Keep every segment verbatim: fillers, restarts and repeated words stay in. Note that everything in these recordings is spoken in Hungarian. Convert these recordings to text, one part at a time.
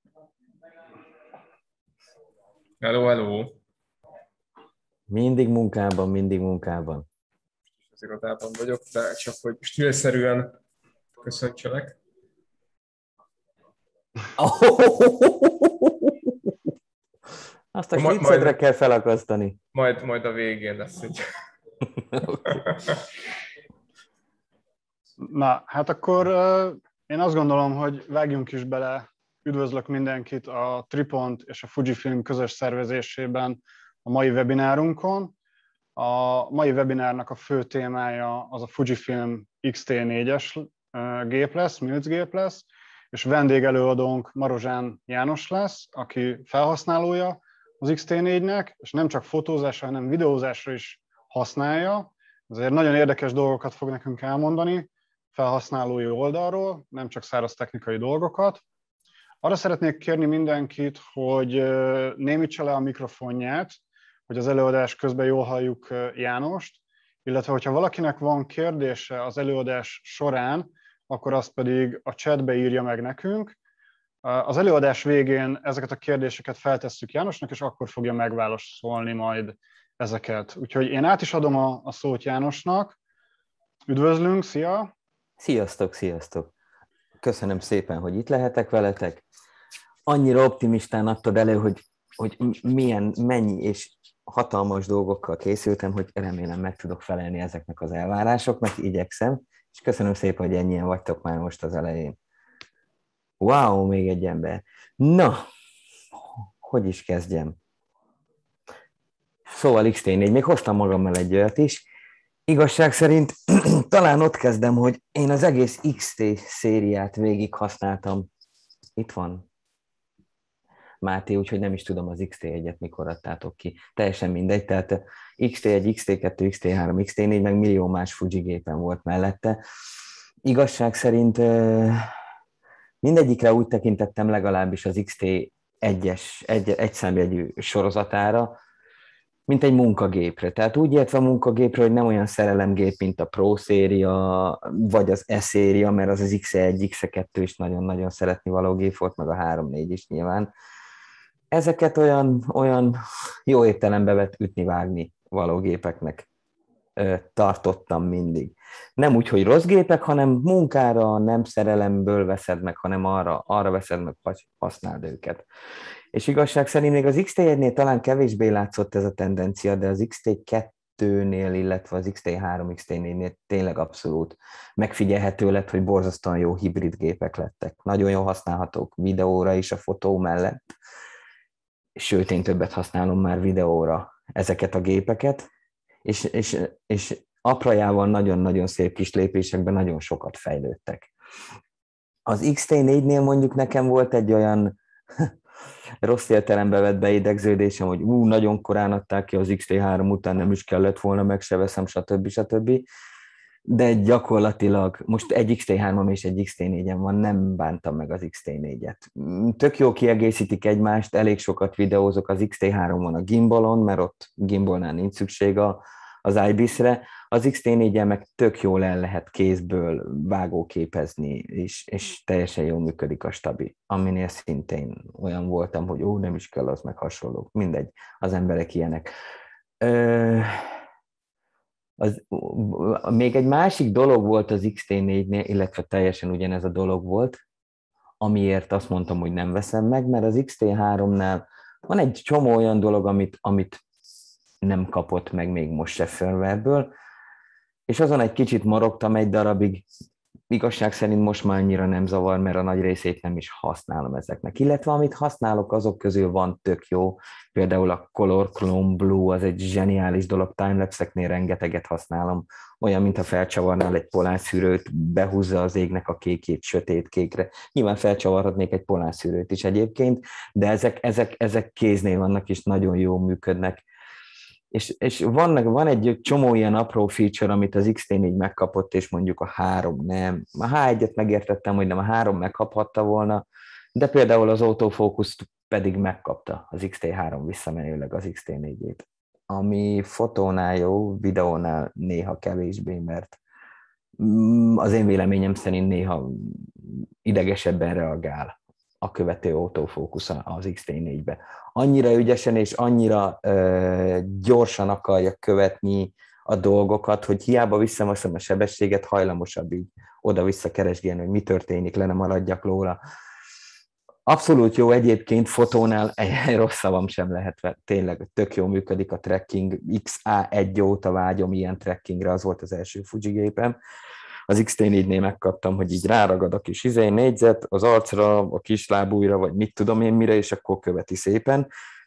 Hello, hello. Mindig munkában, mindig munkában. Az irodában vagyok, de csak hogy stílszerűen köszöntselek. Azt a Ma- sliccedre Majd, kell felakasztani. majd, majd a végén lesz egy... Okay. Na, hát akkor uh, én azt gondolom, hogy vágjunk is bele. Üdvözlök mindenkit a Tripont és a Fujifilm közös szervezésében a mai webinárunkon. A mai webinárnak a fő témája az a Fujifilm X T négyes gép lesz, Milc gép lesz, és vendégelőadónk Marozsán János lesz, aki felhasználója az X T négynek, és nem csak fotózásra, hanem videózásra is használja. Ezért nagyon érdekes dolgokat fog nekünk elmondani felhasználói oldalról, nem csak száraz technikai dolgokat. Arra szeretnék kérni mindenkit, hogy némítsa le a mikrofonját, hogy az előadás közben jól halljuk Jánost, illetve hogyha valakinek van kérdése az előadás során, akkor azt pedig a chatbe írja meg nekünk. Az előadás végén ezeket a kérdéseket feltesszük Jánosnak, és akkor fogja megválaszolni majd ezeket. Úgyhogy én át is adom a, a szót Jánosnak. Üdvözlünk, szia! Sziasztok, sziasztok! Köszönöm szépen, hogy itt lehetek veletek. Annyira optimistán adtad elő, hogy, hogy milyen, mennyi és hatalmas dolgokkal készültem, hogy remélem meg tudok felelni ezeknek az elvárásoknak, igyekszem, és köszönöm szépen, hogy ennyien vagytok már most az elején. Wow, még egy ember. Na, hogy is kezdjem? Szóval X T négy, még hoztam magammal egy olyat is. Igazság szerint talán ott kezdem, hogy én az egész X T szériát végig használtam. Itt van Máté, úgyhogy nem is tudom az X T egyet mikor adtátok ki. Teljesen mindegy, tehát X T egy, X T kettő, X T három, X T négy, meg millió más Fuji gépen volt mellette. Igazság szerint mindegyikre úgy tekintettem legalábbis az X T egyes, egy, egyszámjegyű sorozatára, mint egy munkagépre. Tehát úgy értve a munkagépre, hogy nem olyan szerelemgép, mint a Pro széria, vagy az E széria, mert az az X egy, X kettő is nagyon-nagyon szeretni való gép volt, meg a három négy is nyilván. Ezeket olyan, olyan jó értelembe vett ütni-vágni való gépeknek ö, tartottam mindig. Nem úgy, hogy rossz gépek, hanem munkára nem szerelemből veszed meg, hanem arra, arra veszed meg, hogy használd őket. És igazság szerint még az X T egynél talán kevésbé látszott ez a tendencia, de az X T kettőnél, illetve az X T három, X T négynél tényleg abszolút megfigyelhető lett, hogy borzasztóan jó hibrid gépek lettek. Nagyon jól használhatók videóra is a fotó mellett, sőt, én többet használom már videóra ezeket a gépeket, és, és, és aprajával nagyon-nagyon szép kis lépésekben nagyon sokat fejlődtek. Az X T négynél mondjuk nekem volt egy olyan rossz értelembe vett beidegződésem, hogy ú, nagyon korán adták ki az X T három után, nem is kellett volna, meg se veszem, stb. stb. De gyakorlatilag most egy X T három és egy X T négyem van, nem bántam meg az X T négyet. Tök jó kiegészítik egymást, elég sokat videózok az X T háromon a gimbalon, mert ott gimbalnál nincs szükség a, az I B I S-re. Az X T négyen meg tök jól el lehet kézből vágóképezni, és, és teljesen jól működik a stabi, aminél szintén olyan voltam, hogy ó, nem is kell az, meg hasonlók. Mindegy, az emberek ilyenek. Ö, az, még egy másik dolog volt az X T négynél, illetve teljesen ugyanez a dolog volt, amiért azt mondtam, hogy nem veszem meg, mert az X T háromnál van egy csomó olyan dolog, amit, amit nem kapott meg még most se firmwareből, és azon egy kicsit morogtam egy darabig, igazság szerint most már annyira nem zavar, mert a nagy részét nem is használom ezeknek. Illetve amit használok, azok közül van tök jó, például a Color Clone Blue, az egy zseniális dolog, timelapse-eknél rengeteget használom, olyan, mintha felcsavarnál egy polárszűrőt, behúzza az égnek a kékét sötét kékre. Nyilván felcsavarhatnék egy polárszűrőt is egyébként, de ezek, ezek, ezek kéznél vannak, és nagyon jól működnek. És, és vannak, van egy csomó ilyen apró feature, amit az X T négy megkapott, és mondjuk a három nem. A H egyet megértettem, hogy nem a három megkaphatta volna, de például az autofókuszt pedig megkapta az X T három visszamenőleg az X T négyét. Ami fotónál jó, videónál néha kevésbé, mert az én véleményem szerint néha idegesebben reagál a követő autofókusz az iksz té négybe. Annyira ügyesen és annyira ö, gyorsan akarja követni a dolgokat, hogy hiába visszamaszom a sebességet, hajlamosabb így oda-vissza keresgélni, hogy mi történik, le nem maradjak róla. Abszolút jó egyébként, fotónál egy rossz szavam sem lehet, tényleg tök jó működik a tracking, iksz á egy óta vágyom ilyen trackingre, az volt az első Fuji gépem. Az iksz té négynél megkaptam, hogy így ráragad a kis izé négyzet az arcra, a kislábújra, vagy mit tudom én mire, és akkor követi szépen.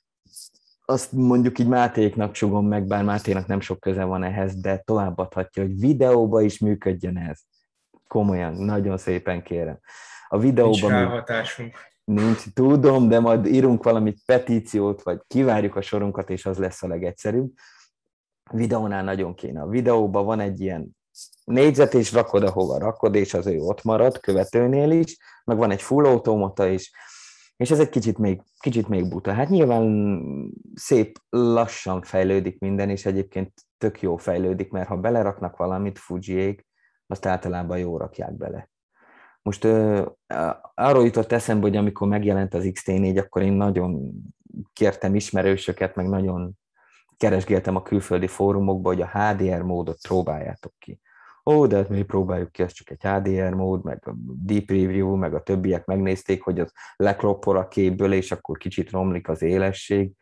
Azt mondjuk így Mátéknak sugom meg, bár Máténak nem sok köze van ehhez, de továbbadhatja, hogy videóba is működjön ez. Komolyan, nagyon szépen kérem. A videóban nincs ráhatásunk. Nincs, tudom, de majd írunk valamit, petíciót, vagy kivárjuk a sorunkat, és az lesz a legegyszerűbb. A videónál nagyon kéne. A videóban van egy ilyen négyzet, és rakod, ahova rakod, és az ő ott marad, követőnél is, meg van egy full automata is, és ez egy kicsit még, kicsit még buta. Hát nyilván szép lassan fejlődik minden, és egyébként tök jó fejlődik, mert ha beleraknak valamit, Fujiék, azt általában jó rakják bele. Most uh, arról jutott eszembe, hogy amikor megjelent az iksz té négy, akkor én nagyon kértem ismerősöket, meg nagyon keresgéltem a külföldi fórumokba, hogy a há dé er módot próbáljátok ki. Ó, de hát mi próbáljuk ki, ez csak egy há dé er mód, meg a Deep Review, meg a többiek megnézték, hogy az lekloppol a képből, és akkor kicsit romlik az élesség.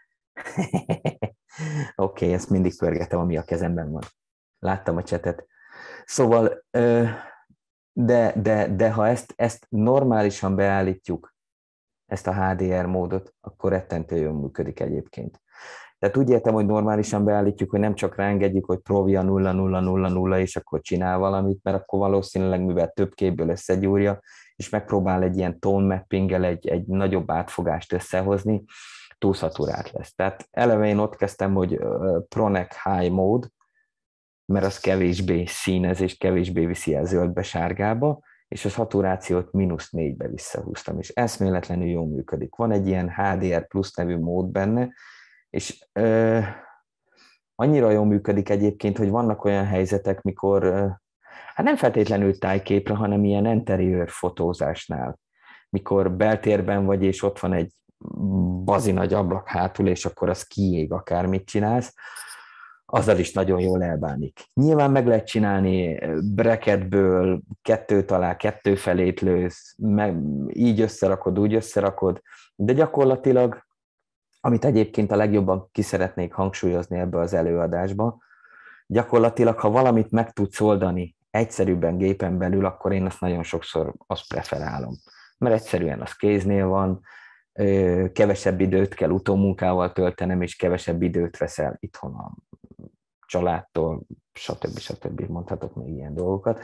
Oké, okay, ezt mindig pörgetem, ami a kezemben van. Láttam a csetet. Szóval... Uh, De, de, de ha ezt, ezt normálisan beállítjuk, ezt a há dé er módot, akkor rettentő jól működik egyébként. Tehát úgy értem, hogy normálisan beállítjuk, hogy nem csak ráengedjük, hogy Provia nulla nulla nulla nulla, és akkor csinál valamit, mert akkor valószínűleg, mivel több képből összegyúrja, és megpróbál egy ilyen tone mappinggel egy, egy nagyobb átfogást összehozni, túl szaturált lesz. Tehát eleve én ott kezdtem, hogy Pronek High Mode, mert az kevésbé színez, és kevésbé viszi el zöldbe, sárgába, és a szaturációt mínusz négybe visszahúztam, és eszméletlenül jól működik. Van egy ilyen há dé er plusz nevű mód benne, és ö, annyira jól működik egyébként, hogy vannak olyan helyzetek, mikor, ö, hát nem feltétlenül tájképre, hanem ilyen interiőr fotózásnál, mikor beltérben vagy, és ott van egy bazi nagy ablak hátul, és akkor az kiég, akármit csinálsz, azzal is nagyon jól elbánik. Nyilván meg lehet csinálni bracketből, kettőt alá, kettő felét lősz, meg így összerakod, úgy összerakod, de gyakorlatilag, amit egyébként a legjobban ki szeretnék hangsúlyozni ebbe az előadásba, gyakorlatilag, ha valamit meg tudsz oldani egyszerűbben gépen belül, akkor én azt nagyon sokszor azt preferálom. Mert egyszerűen az kéznél van, kevesebb időt kell utómunkával töltenem, és kevesebb időt veszel itthon a családtól, stb. stb. Mondhatok még ilyen dolgokat.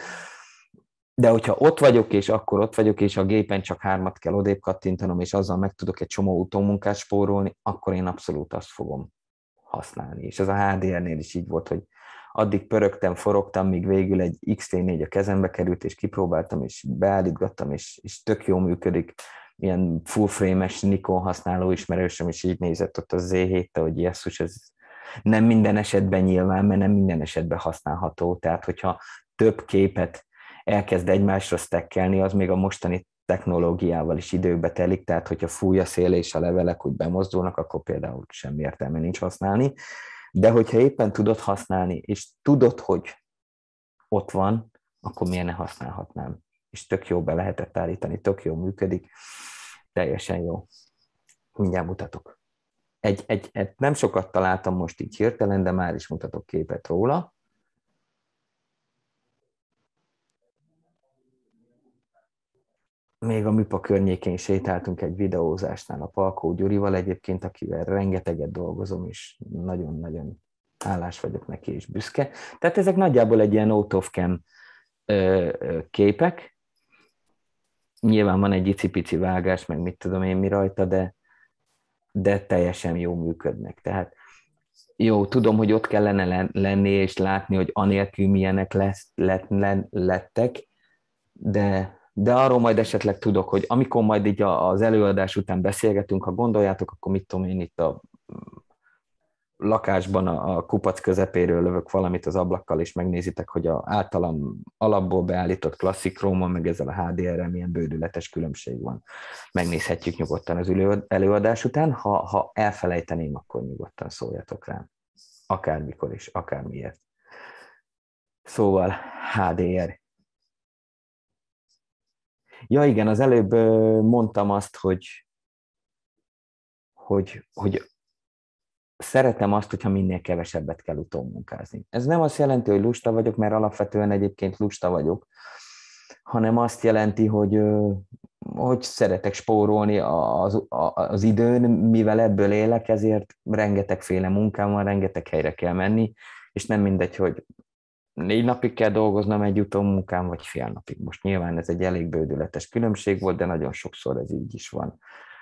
De hogyha ott vagyok, és akkor ott vagyok, és a gépen csak hármat kell odébb kattintanom, és azzal meg tudok egy csomó utómunkát spórolni, akkor én abszolút azt fogom használni. És ez a há dé er-nél is így volt, hogy addig pörögtem, forogtam, míg végül egy iksz té négy a kezembe került, és kipróbáltam, és beállítgattam, és, és tök jó működik. Ilyen full frame-es Nikon használó ismerősöm is így nézett ott a zé héttel, hogy jesszus, ez nem minden esetben nyilván, mert nem minden esetben használható. Tehát, hogyha több képet elkezd egymásra stackelni, az még a mostani technológiával is időbe telik, tehát hogyha fúj a szél és a levelek úgy bemozdulnak, akkor például semmi értelme nincs használni. De hogyha éppen tudod használni, és tudod, hogy ott van, akkor miért ne használhatnám? És tök jó be lehetett állítani, tök jó működik, teljesen jó. Mindjárt mutatok. Egy, egy, egy, nem sokat találtam most így hirtelen, de már is mutatok képet róla. Még a Műpa környékén sétáltunk egy videózásnál a Palkó Gyurival egyébként, akivel rengeteget dolgozom, és nagyon-nagyon hálás vagyok neki, és büszke. Tehát ezek nagyjából egy ilyen out of cam képek. Nyilván van egy icipici vágás, meg mit tudom én mi rajta, de, de teljesen jó működnek. Tehát jó, tudom, hogy ott kellene lenni, és látni, hogy anélkül milyenek lesz, lett, lettek, de... de arról majd esetleg tudok, hogy amikor majd így az előadás után beszélgetünk, ha gondoljátok, akkor mit tudom én itt a lakásban a, a kupac közepéről lövök valamit az ablakkal, és megnézitek, hogy a általam alapból beállított klasszik Chrome-on, meg ezzel a há dé er-rel milyen bődületes különbség van. Megnézhetjük nyugodtan az előadás után. Ha, ha elfelejteném, akkor nyugodtan szóljatok rám. Akármikor is, akármiért. Szóval há dé er. Ja igen, az előbb mondtam azt, hogy, hogy, hogy szeretem azt, hogyha minél kevesebbet kell utómunkázni. Ez nem azt jelenti, hogy lusta vagyok, mert alapvetően egyébként lusta vagyok, hanem azt jelenti, hogy, hogy szeretek spórolni az, az időn, mivel ebből élek, ezért rengetegféle munkám van, rengeteg helyre kell menni, és nem mindegy, hogy négy napig kell dolgoznom egy utómunkám, vagy fél napig. Most nyilván ez egy elég bődületes különbség volt, de nagyon sokszor ez így is van.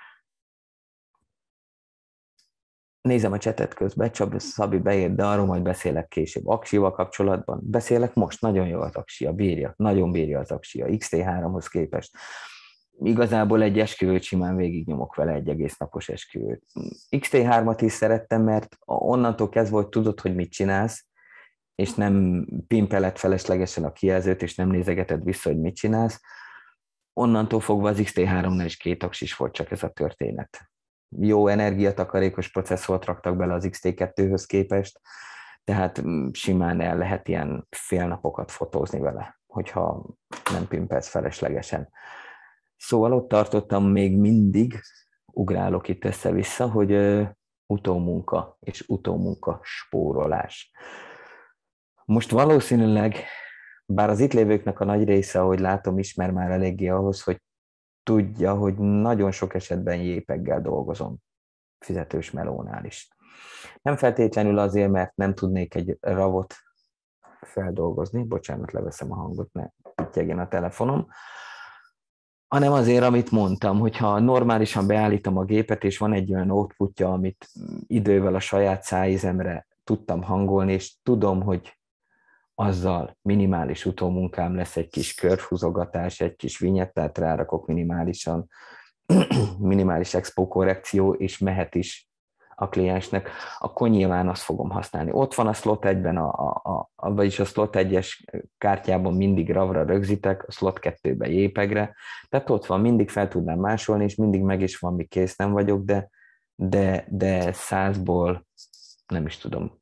Nézem a csetet közben, Csab, Szabi beírt, de arról majd beszélek később. Aksival kapcsolatban beszélek most, nagyon jó az Aksia, bírja, nagyon bírja az Aksia, iksz té háromhoz képest. Igazából egy esküvőt simán végignyomok vele, egy egész napos esküvőt. iksz té hármat is szerettem, mert onnantól kezdve, hogy tudod, hogy mit csinálsz, és nem pimpeled feleslegesen a kijelzőt, és nem nézegeted vissza, hogy mit csinálsz, onnantól fogva az iksz té háromnál is két aksis volt csak ez a történet. Jó energiatakarékos processzort raktak bele az iksz té kettőhöz képest, tehát simán el lehet ilyen félnapokat fotózni vele, hogyha nem pimpelsz feleslegesen. Szóval ott tartottam még mindig, ugrálok itt össze-vissza, hogy uh, utómunka és utómunka spórolás. Most valószínűleg, bár az itt lévőknek a nagy része, ahogy látom, ismer már eléggé ahhoz, hogy tudja, hogy nagyon sok esetben jépeggel dolgozom, fizetős melónál is. Nem feltétlenül azért, mert nem tudnék egy ravot feldolgozni, bocsánat, leveszem a hangot, ne pittyegjen a telefonom, hanem azért, amit mondtam, hogyha normálisan beállítom a gépet, és van egy olyan outputja, amit idővel a saját szájízemre tudtam hangolni, és tudom, hogy azzal minimális utómunkám lesz, egy kis körhúzogatás, egy kis vinyettát rárakok minimálisan, minimális expo korrekció, és mehet is a kliensnek, akkor nyilván azt fogom használni. Ott van a slot egyben, a, a, a, vagyis a slot egyes kártyában mindig ravra rögzítek, a slot kettőben jépegre, tehát ott van, mindig fel tudnám másolni, és mindig meg is van, míg kész nem vagyok, de, de, de százból nem is tudom,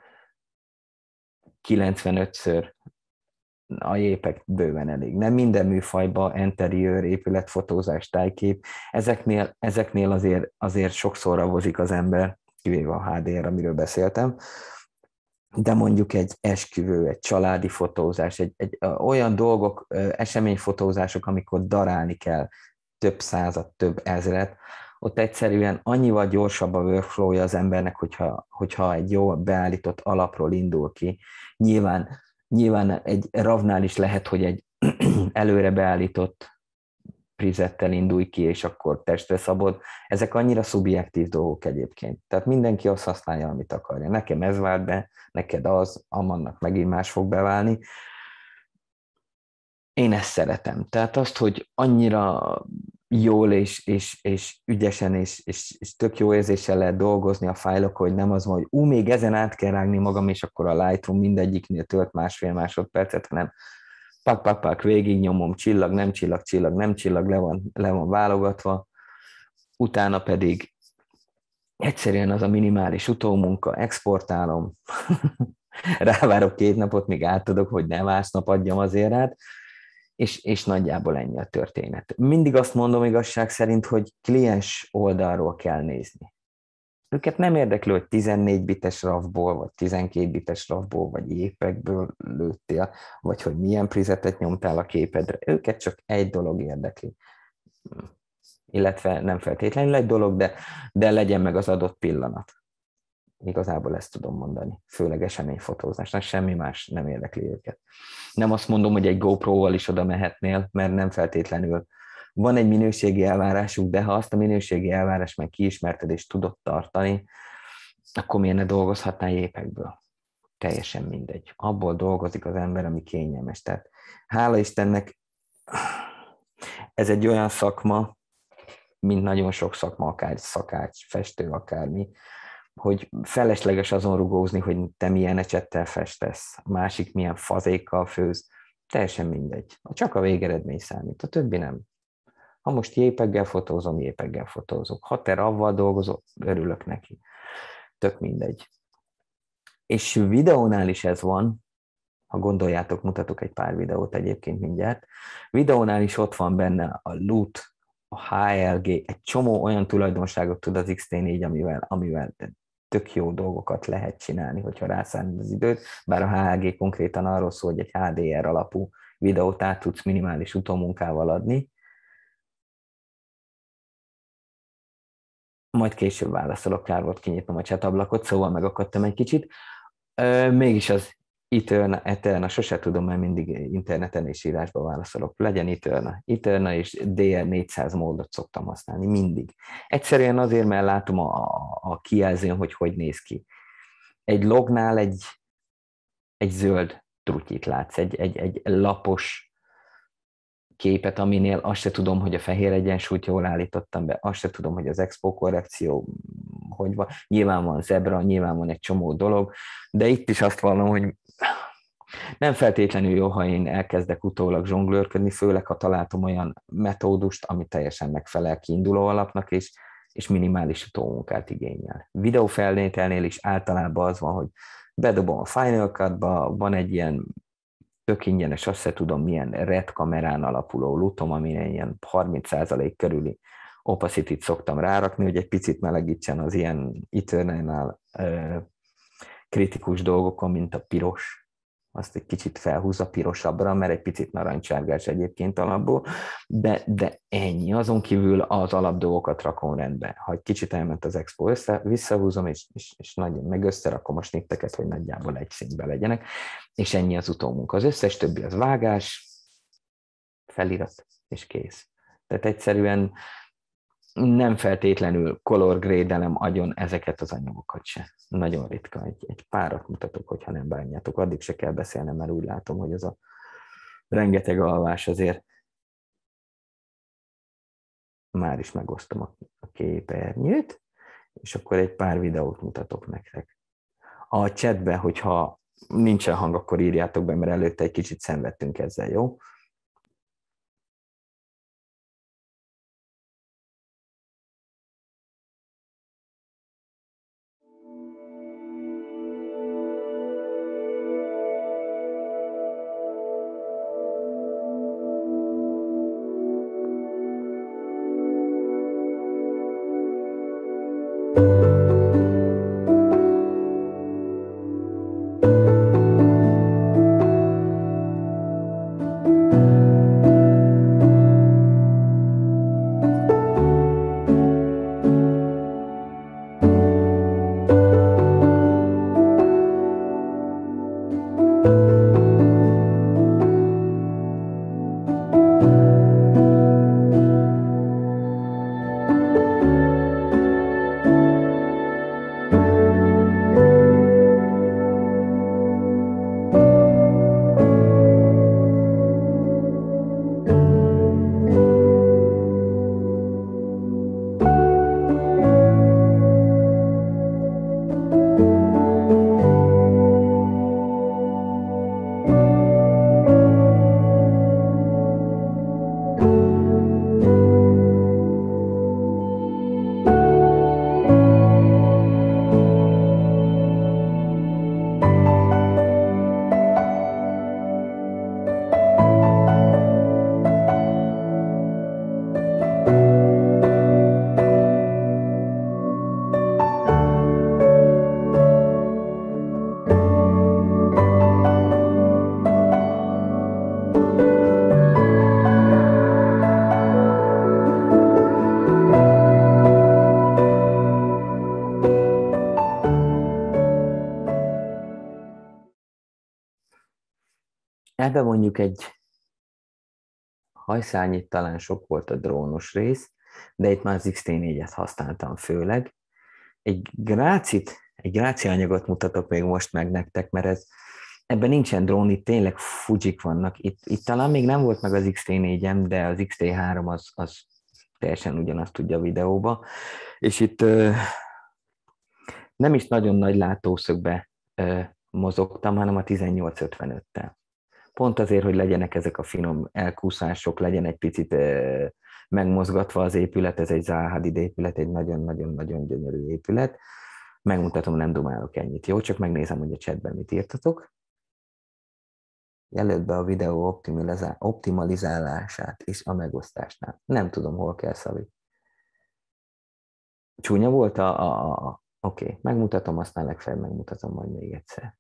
kilencvenötször a jépek bőven elég. Nem minden műfajban, interiőr, épületfotózás, tájkép, ezeknél, ezeknél azért, azért sokszor ravozik az ember, kivéve a há dé er, amiről beszéltem, de mondjuk egy esküvő, egy családi fotózás, egy, egy olyan dolgok, eseményfotózások, amikor darálni kell több százat, több ezret, ott egyszerűen annyival gyorsabb a workflow-ja az embernek, hogyha, hogyha egy jó beállított alapról indul ki. Nyilván, nyilván egy ravnál is lehet, hogy egy előre beállított presettel indulj ki, és akkor testre szabod. Ezek annyira szubjektív dolgok egyébként. Tehát mindenki azt használja, amit akarja. Nekem ez vált be, neked az, amannak megint más fog beválni. Én ezt szeretem. Tehát azt, hogy annyira jól és, és, és ügyesen és, és, és tök jó érzéssel lehet dolgozni a fájlok, hogy nem az van, hogy ú, még ezen át kell rágni magam, és akkor a Lightroom mindegyiknél tölt másfél másodpercet, hanem pak, pak, pak, végig nyomom, csillag, nem csillag, csillag, nem csillag, le van, le van válogatva, utána pedig egyszerűen az a minimális utómunka, exportálom, rávárok két napot, míg átadok, hogy ne másnap adjam azért át, És, és nagyjából ennyi a történet. Mindig azt mondom igazság szerint, hogy kliens oldalról kell nézni. Őket nem érdekli, hogy tizennégy bites ravból, vagy tizenkét bites ravból, vagy jépekből lőttél, vagy hogy milyen presetet nyomtál a képedre. Őket csak egy dolog érdekli. Illetve nem feltétlenül egy dolog, de, de legyen meg az adott pillanat. Igazából ezt tudom mondani. Főleg eseményfotózásnak, semmi más nem érdekli őket. Nem azt mondom, hogy egy GoPro-val is oda mehetnél, mert nem feltétlenül. Van egy minőségi elvárásuk, de ha azt a minőségi elvárást meg kiismerted és tudod tartani, akkor miért ne dolgozhatnál jépekből? Teljesen mindegy. Abból dolgozik az ember, ami kényelmes. Tehát hála Istennek, ez egy olyan szakma, mint nagyon sok szakma, akár szakács, festő, akármi, hogy felesleges azon rugózni, hogy te milyen ecsettel festesz, a másik milyen fazékkal főz, teljesen mindegy. Csak a végeredmény számít, a többi nem. Ha most jépeggel fotózom, jépeggel fotózok. Ha te ravval dolgozol, örülök neki. Tök mindegy. És videónál is ez van, ha gondoljátok, mutatok egy pár videót egyébként mindjárt. Videónál is ott van benne a loot, a há el gé, egy csomó olyan tulajdonságot tud az iksz té négy, amivel, amivel tök jó dolgokat lehet csinálni, hogyha rászállni az időt, bár a há el gé konkrétan arról szól, hogy egy há dé er alapú videót át tudsz minimális utómunkával adni. Majd később válaszolok, kár volt kinyitnom a chat ablakot, szóval megakadtam egy kicsit. Mégis az Eterna, Eterna, sose tudom, mert mindig interneten és írásban válaszolok. Legyen Eterna. Eterna és dé er négyszáz módot szoktam használni, mindig. Egyszerűen azért, mert látom a, a kijelzőn, hogy hogy néz ki. Egy lognál egy, egy zöld trutyit látsz, egy, egy, egy lapos képet, aminél azt se tudom, hogy a fehér egyensúlyt jól állítottam be, azt se tudom, hogy az expo korrekció hogy van. Nyilván van zebra, nyilván van egy csomó dolog, de itt is azt vallom, hogy nem feltétlenül jó, ha én elkezdek utólag zsonglőrködni, főleg ha találtam olyan metódust, ami teljesen megfelel kiinduló alapnak, és, és minimális utómunkát igényel. Videófelvételnél is általában az van, hogy bedobom a Final Cut-ba, van egy ilyen tök ingyenes, azt se tudom milyen red kamerán alapuló lutom, amire ilyen harminc százalék körüli opacity-t szoktam rárakni, hogy egy picit melegítsen az ilyen Eternal kritikus dolgokon, mint a piros. Azt egy kicsit felhúzza pirosabbra, mert egy picit narancsárgás egyébként alapból, de, de ennyi. Azon kívül az alapdolgokat rakom rendbe. Ha egy kicsit elment az expo, össze, visszahúzom, és, és, és nagy, meg összerakom a snitteket, hogy nagyjából egy színben legyenek, és ennyi az utómunka. Az összes többi az vágás, felirat, és kész. Tehát egyszerűen nem feltétlenül color grade-elem agyon ezeket az anyagokat se. Nagyon ritka. Egy, egy párat mutatok, hogyha nem bánjátok. Addig se kell beszélnem, mert úgy látom, hogy az a rengeteg alvás azért már is megosztom a, a képernyőt, és akkor egy pár videót mutatok nektek. A chatbe, hogyha nincsen hang, akkor írjátok be, mert előtte egy kicsit szenvedtünk ezzel, jó? Ebben mondjuk egy hajszárnyit talán sok volt a drónos rész, de itt már az iksz té négyet használtam főleg. Egy grácit, egy gráci anyagot mutatok még most meg nektek, mert ez, ebben nincsen drón, itt tényleg Fujik vannak. Itt, itt talán még nem volt meg az iksz té négyem, de az iksz té három az, az teljesen ugyanazt tudja a videóba. És itt uh, Nem is nagyon nagy látószögbe ö, mozogtam, hanem a tizennyolc ötvenöttel. Pont azért, hogy legyenek ezek a finom elkúszások, legyen egy picit ö, megmozgatva az épület, ez egy Zaha Hadid épület, egy nagyon-nagyon-nagyon gyönyörű épület. Megmutatom, nem dumálok ennyit, jó? Csak megnézem, hogy a chatben mit írtatok. Jelölt be a videó optimalizálását is a megosztásnál. Nem tudom, hol kell, Szabi. Csúnya volt a... a, a Oké, okay. Megmutatom, aztán legfeljebb megmutatom majd még egyszer.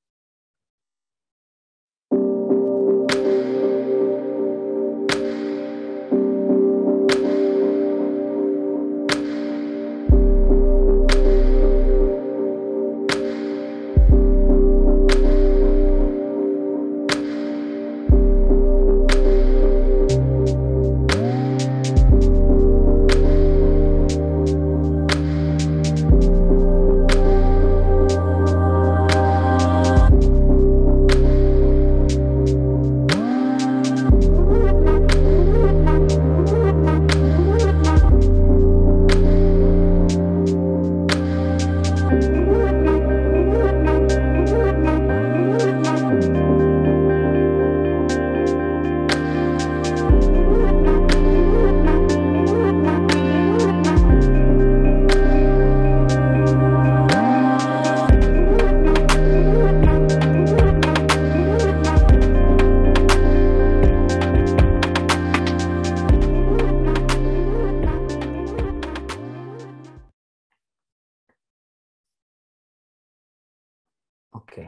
Oké.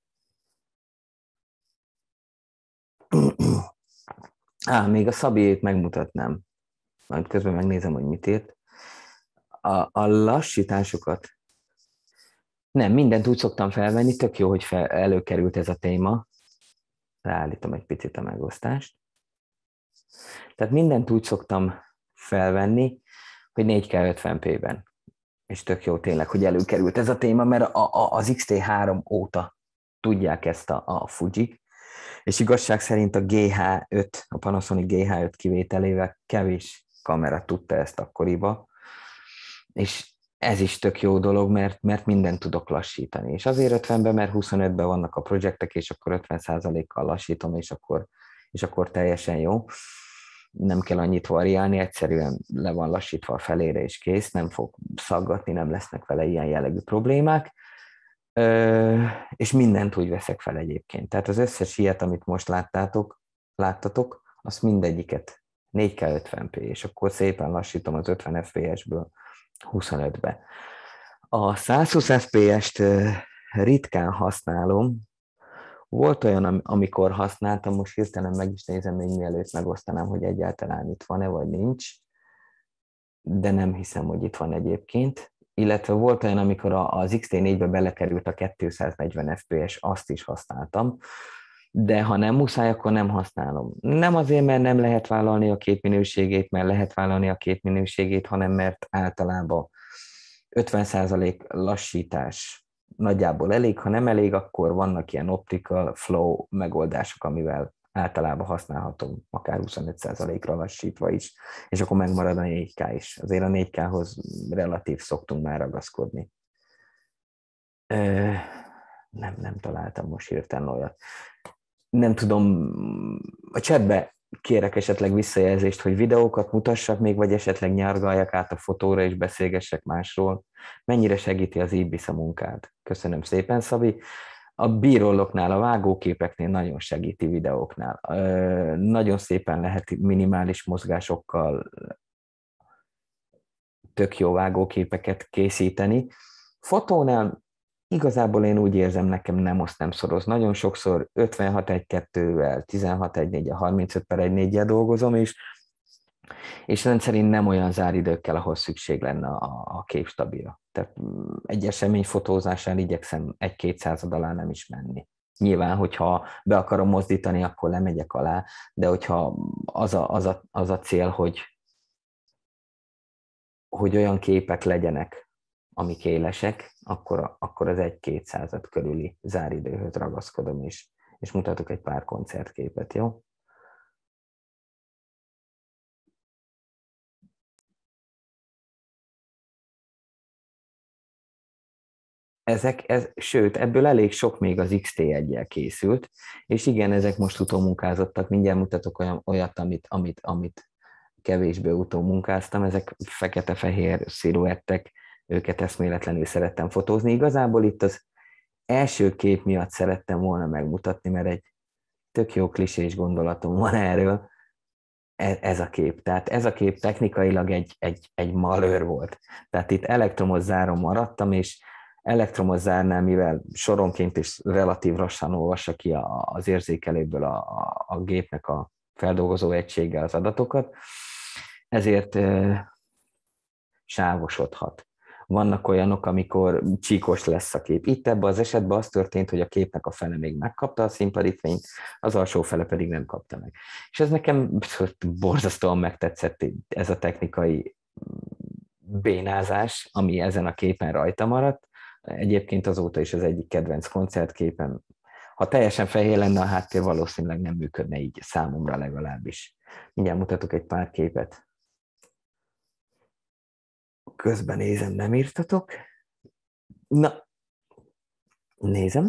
Okay. Á, még a Szabiét megmutatnám. Majd közben megnézem, hogy mit írt. A, a lassításokat. Nem, mindent úgy szoktam felvenni, tök jó, hogy fel, előkerült ez a téma. Ráállítom egy picit a megosztást. Tehát mindent úgy szoktam felvenni, hogy négy ká ötven pé-ben. És tök jó tényleg, hogy előkerült ez a téma, mert a, a, az iksz té három óta tudják ezt a, a Fujik, és igazság szerint a gé há öt, a Panasonic gé há öt kivételével kevés kamera tudta ezt akkoriba, és ez is tök jó dolog, mert, mert mindent tudok lassítani. És azért ötvenben, mert huszonötben vannak a projektek, és akkor ötven százalékkal lassítom, és akkor, és akkor teljesen jó. Nem kell annyit variálni, egyszerűen le van lassítva a felére, és kész, nem fog szaggatni, nem lesznek vele ilyen jellegű problémák. Ö, és mindent úgy veszek fel egyébként. Tehát az összes ilyet, amit most láttátok, láttatok, azt mindegyiket négy ká ötven pé, és akkor szépen lassítom az ötven ef pé es-ből huszonötbe. A százhúsz ef pé est ritkán használom. Volt olyan, amikor használtam, most hirtelen meg is nézem, még mielőtt megosztanám, hogy egyáltalán itt van-e, vagy nincs, de nem hiszem, hogy itt van egyébként. Illetve volt olyan, amikor az iksz té négybe belekerült a kétszáznegyven ef pé es, azt is használtam, de ha nem muszáj, akkor nem használom. Nem azért, mert nem lehet vállalni a kép minőségét, mert lehet vállalni a kép minőségét, hanem mert általában ötven százalék lassítás nagyjából elég, ha nem elég, akkor vannak ilyen optical flow megoldások, amivel általában használhatom, akár huszonöt százalékra lassítva is, és akkor megmarad a négy ká is. Azért a négy ká-hoz relatív szoktunk már ragaszkodni. Ö, nem, nem találtam most hirtelen olyat. Nem tudom, a chatbe kérek esetleg visszajelzést, hogy videókat mutassak még, vagy esetleg nyárgaljak át a fotóra és beszélgessek másról. Mennyire segíti az Ibis a munkát? Köszönöm szépen, Szabi. A bírolloknál, a vágóképeknél nagyon segíti videóknál. Nagyon szépen lehet minimális mozgásokkal tök jó vágóképeket készíteni. Fotónál igazából én úgy érzem, nekem nem oszt, nem szoroz. Nagyon sokszor ötvenhat egy kettővel, tizenhat egy négyel, harmincöt per egy négyel dolgozom, és, és rendszerint nem olyan záridőkkel, ahol szükség lenne a, a kép stabilra. Tehát egy esemény fotózásán igyekszem egy-két század alá nem is menni. Nyilván, hogyha be akarom mozdítani, akkor lemegyek alá, de hogyha az a, az a, az a cél, hogy, hogy olyan képek legyenek, amik élesek, akkor, akkor az egy-két század körüli záridőhöz ragaszkodom, és, és mutatok egy pár koncertképet, jó? ezek, ez, sőt, ebből elég sok még az iksz té egyel készült, és igen, ezek most utómunkázottak, mindjárt mutatok olyan, olyat, amit, amit, amit kevésbé utómunkáztam, ezek fekete-fehér sziluettek, őket eszméletlenül szerettem fotózni. Igazából itt az első kép miatt szerettem volna megmutatni, mert egy tök jó klisés gondolatom van erről, ez a kép. Tehát ez a kép technikailag egy, egy, egy malőr volt. Tehát itt elektromos záron maradtam, és elektromos zárnál, mivel soronként is relatív lassan olvassa ki az érzékelőből a, a, a gépnek a feldolgozó egysége az adatokat, ezért e, sávosodhat. Vannak olyanok, amikor csíkos lesz a kép. Itt ebben az esetben az történt, hogy a képnek a fele még megkapta a színpadi fényt, az alsó fele pedig nem kapta meg. És ez nekem borzasztóan megtetszett, ez a technikai bénázás, ami ezen a képen rajta maradt. Egyébként azóta is az egyik kedvenc koncertképen. Ha teljesen fehér lenne a háttér, valószínűleg nem működne így, számomra legalábbis. Mindjárt mutatok egy pár képet. Közben nézem, nem írtatok. Na, nézem.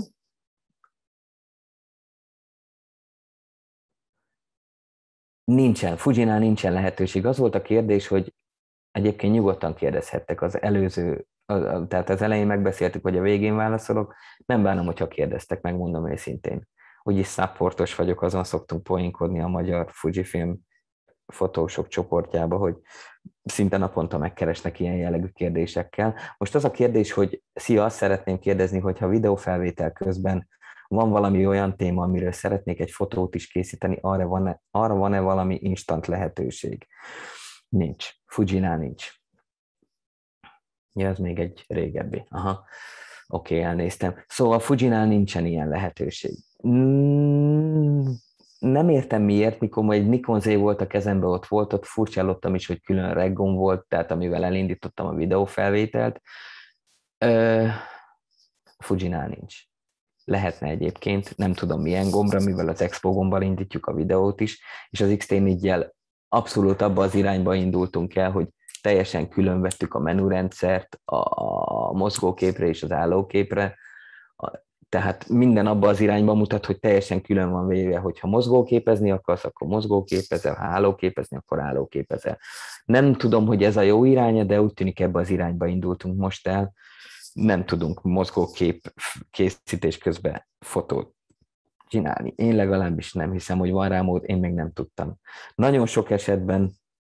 Nincsen, Fujinál nincsen lehetőség. Az volt a kérdés, hogy egyébként nyugodtan kérdezhettek az előző, tehát az elején megbeszéltük, hogy a végén válaszolok. Nem bánom, hogyha kérdeztek, megmondom őszintén. Úgyis supportos vagyok, azon szoktunk poénkodni a magyar Fujifilm fotósok csoportjába, hogy szinte naponta megkeresnek ilyen jellegű kérdésekkel. Most az a kérdés, hogy szia, azt szeretném kérdezni, hogyha videófelvétel közben van valami olyan téma, amiről szeretnék egy fotót is készíteni, arra van-e, arra van-e valami instant lehetőség? Nincs. Fujinál nincs. Ja, ez még egy régebbi. Aha. Oké, okay, elnéztem. Szóval Fujinál nincsen ilyen lehetőség. Mm, nem értem miért, mikor egy Nikon Z volt a kezemben, ott volt, ott furcsálottam is, hogy külön reggom volt, tehát amivel elindítottam a videófelvételt. Ö, Fujinál nincs. Lehetne egyébként, nem tudom milyen gombra, mivel az Expo gombbal indítjuk a videót is, és az iksz té négyel abszolút abba az irányba indultunk el, hogy teljesen külön vettük a menürendszert a mozgóképre és az állóképre, tehát minden abba az irányba mutat, hogy teljesen külön van véve, hogyha mozgóképezni akarsz, akkor mozgóképezel, ha állóképezni, akkor állóképezel. Nem tudom, hogy ez a jó iránya, de úgy tűnik ebbe az irányba indultunk most el. Nem tudunk mozgókép készítés közben fotót csinálni. Én legalábbis nem hiszem, hogy van rá mód, én még nem tudtam. Nagyon sok esetben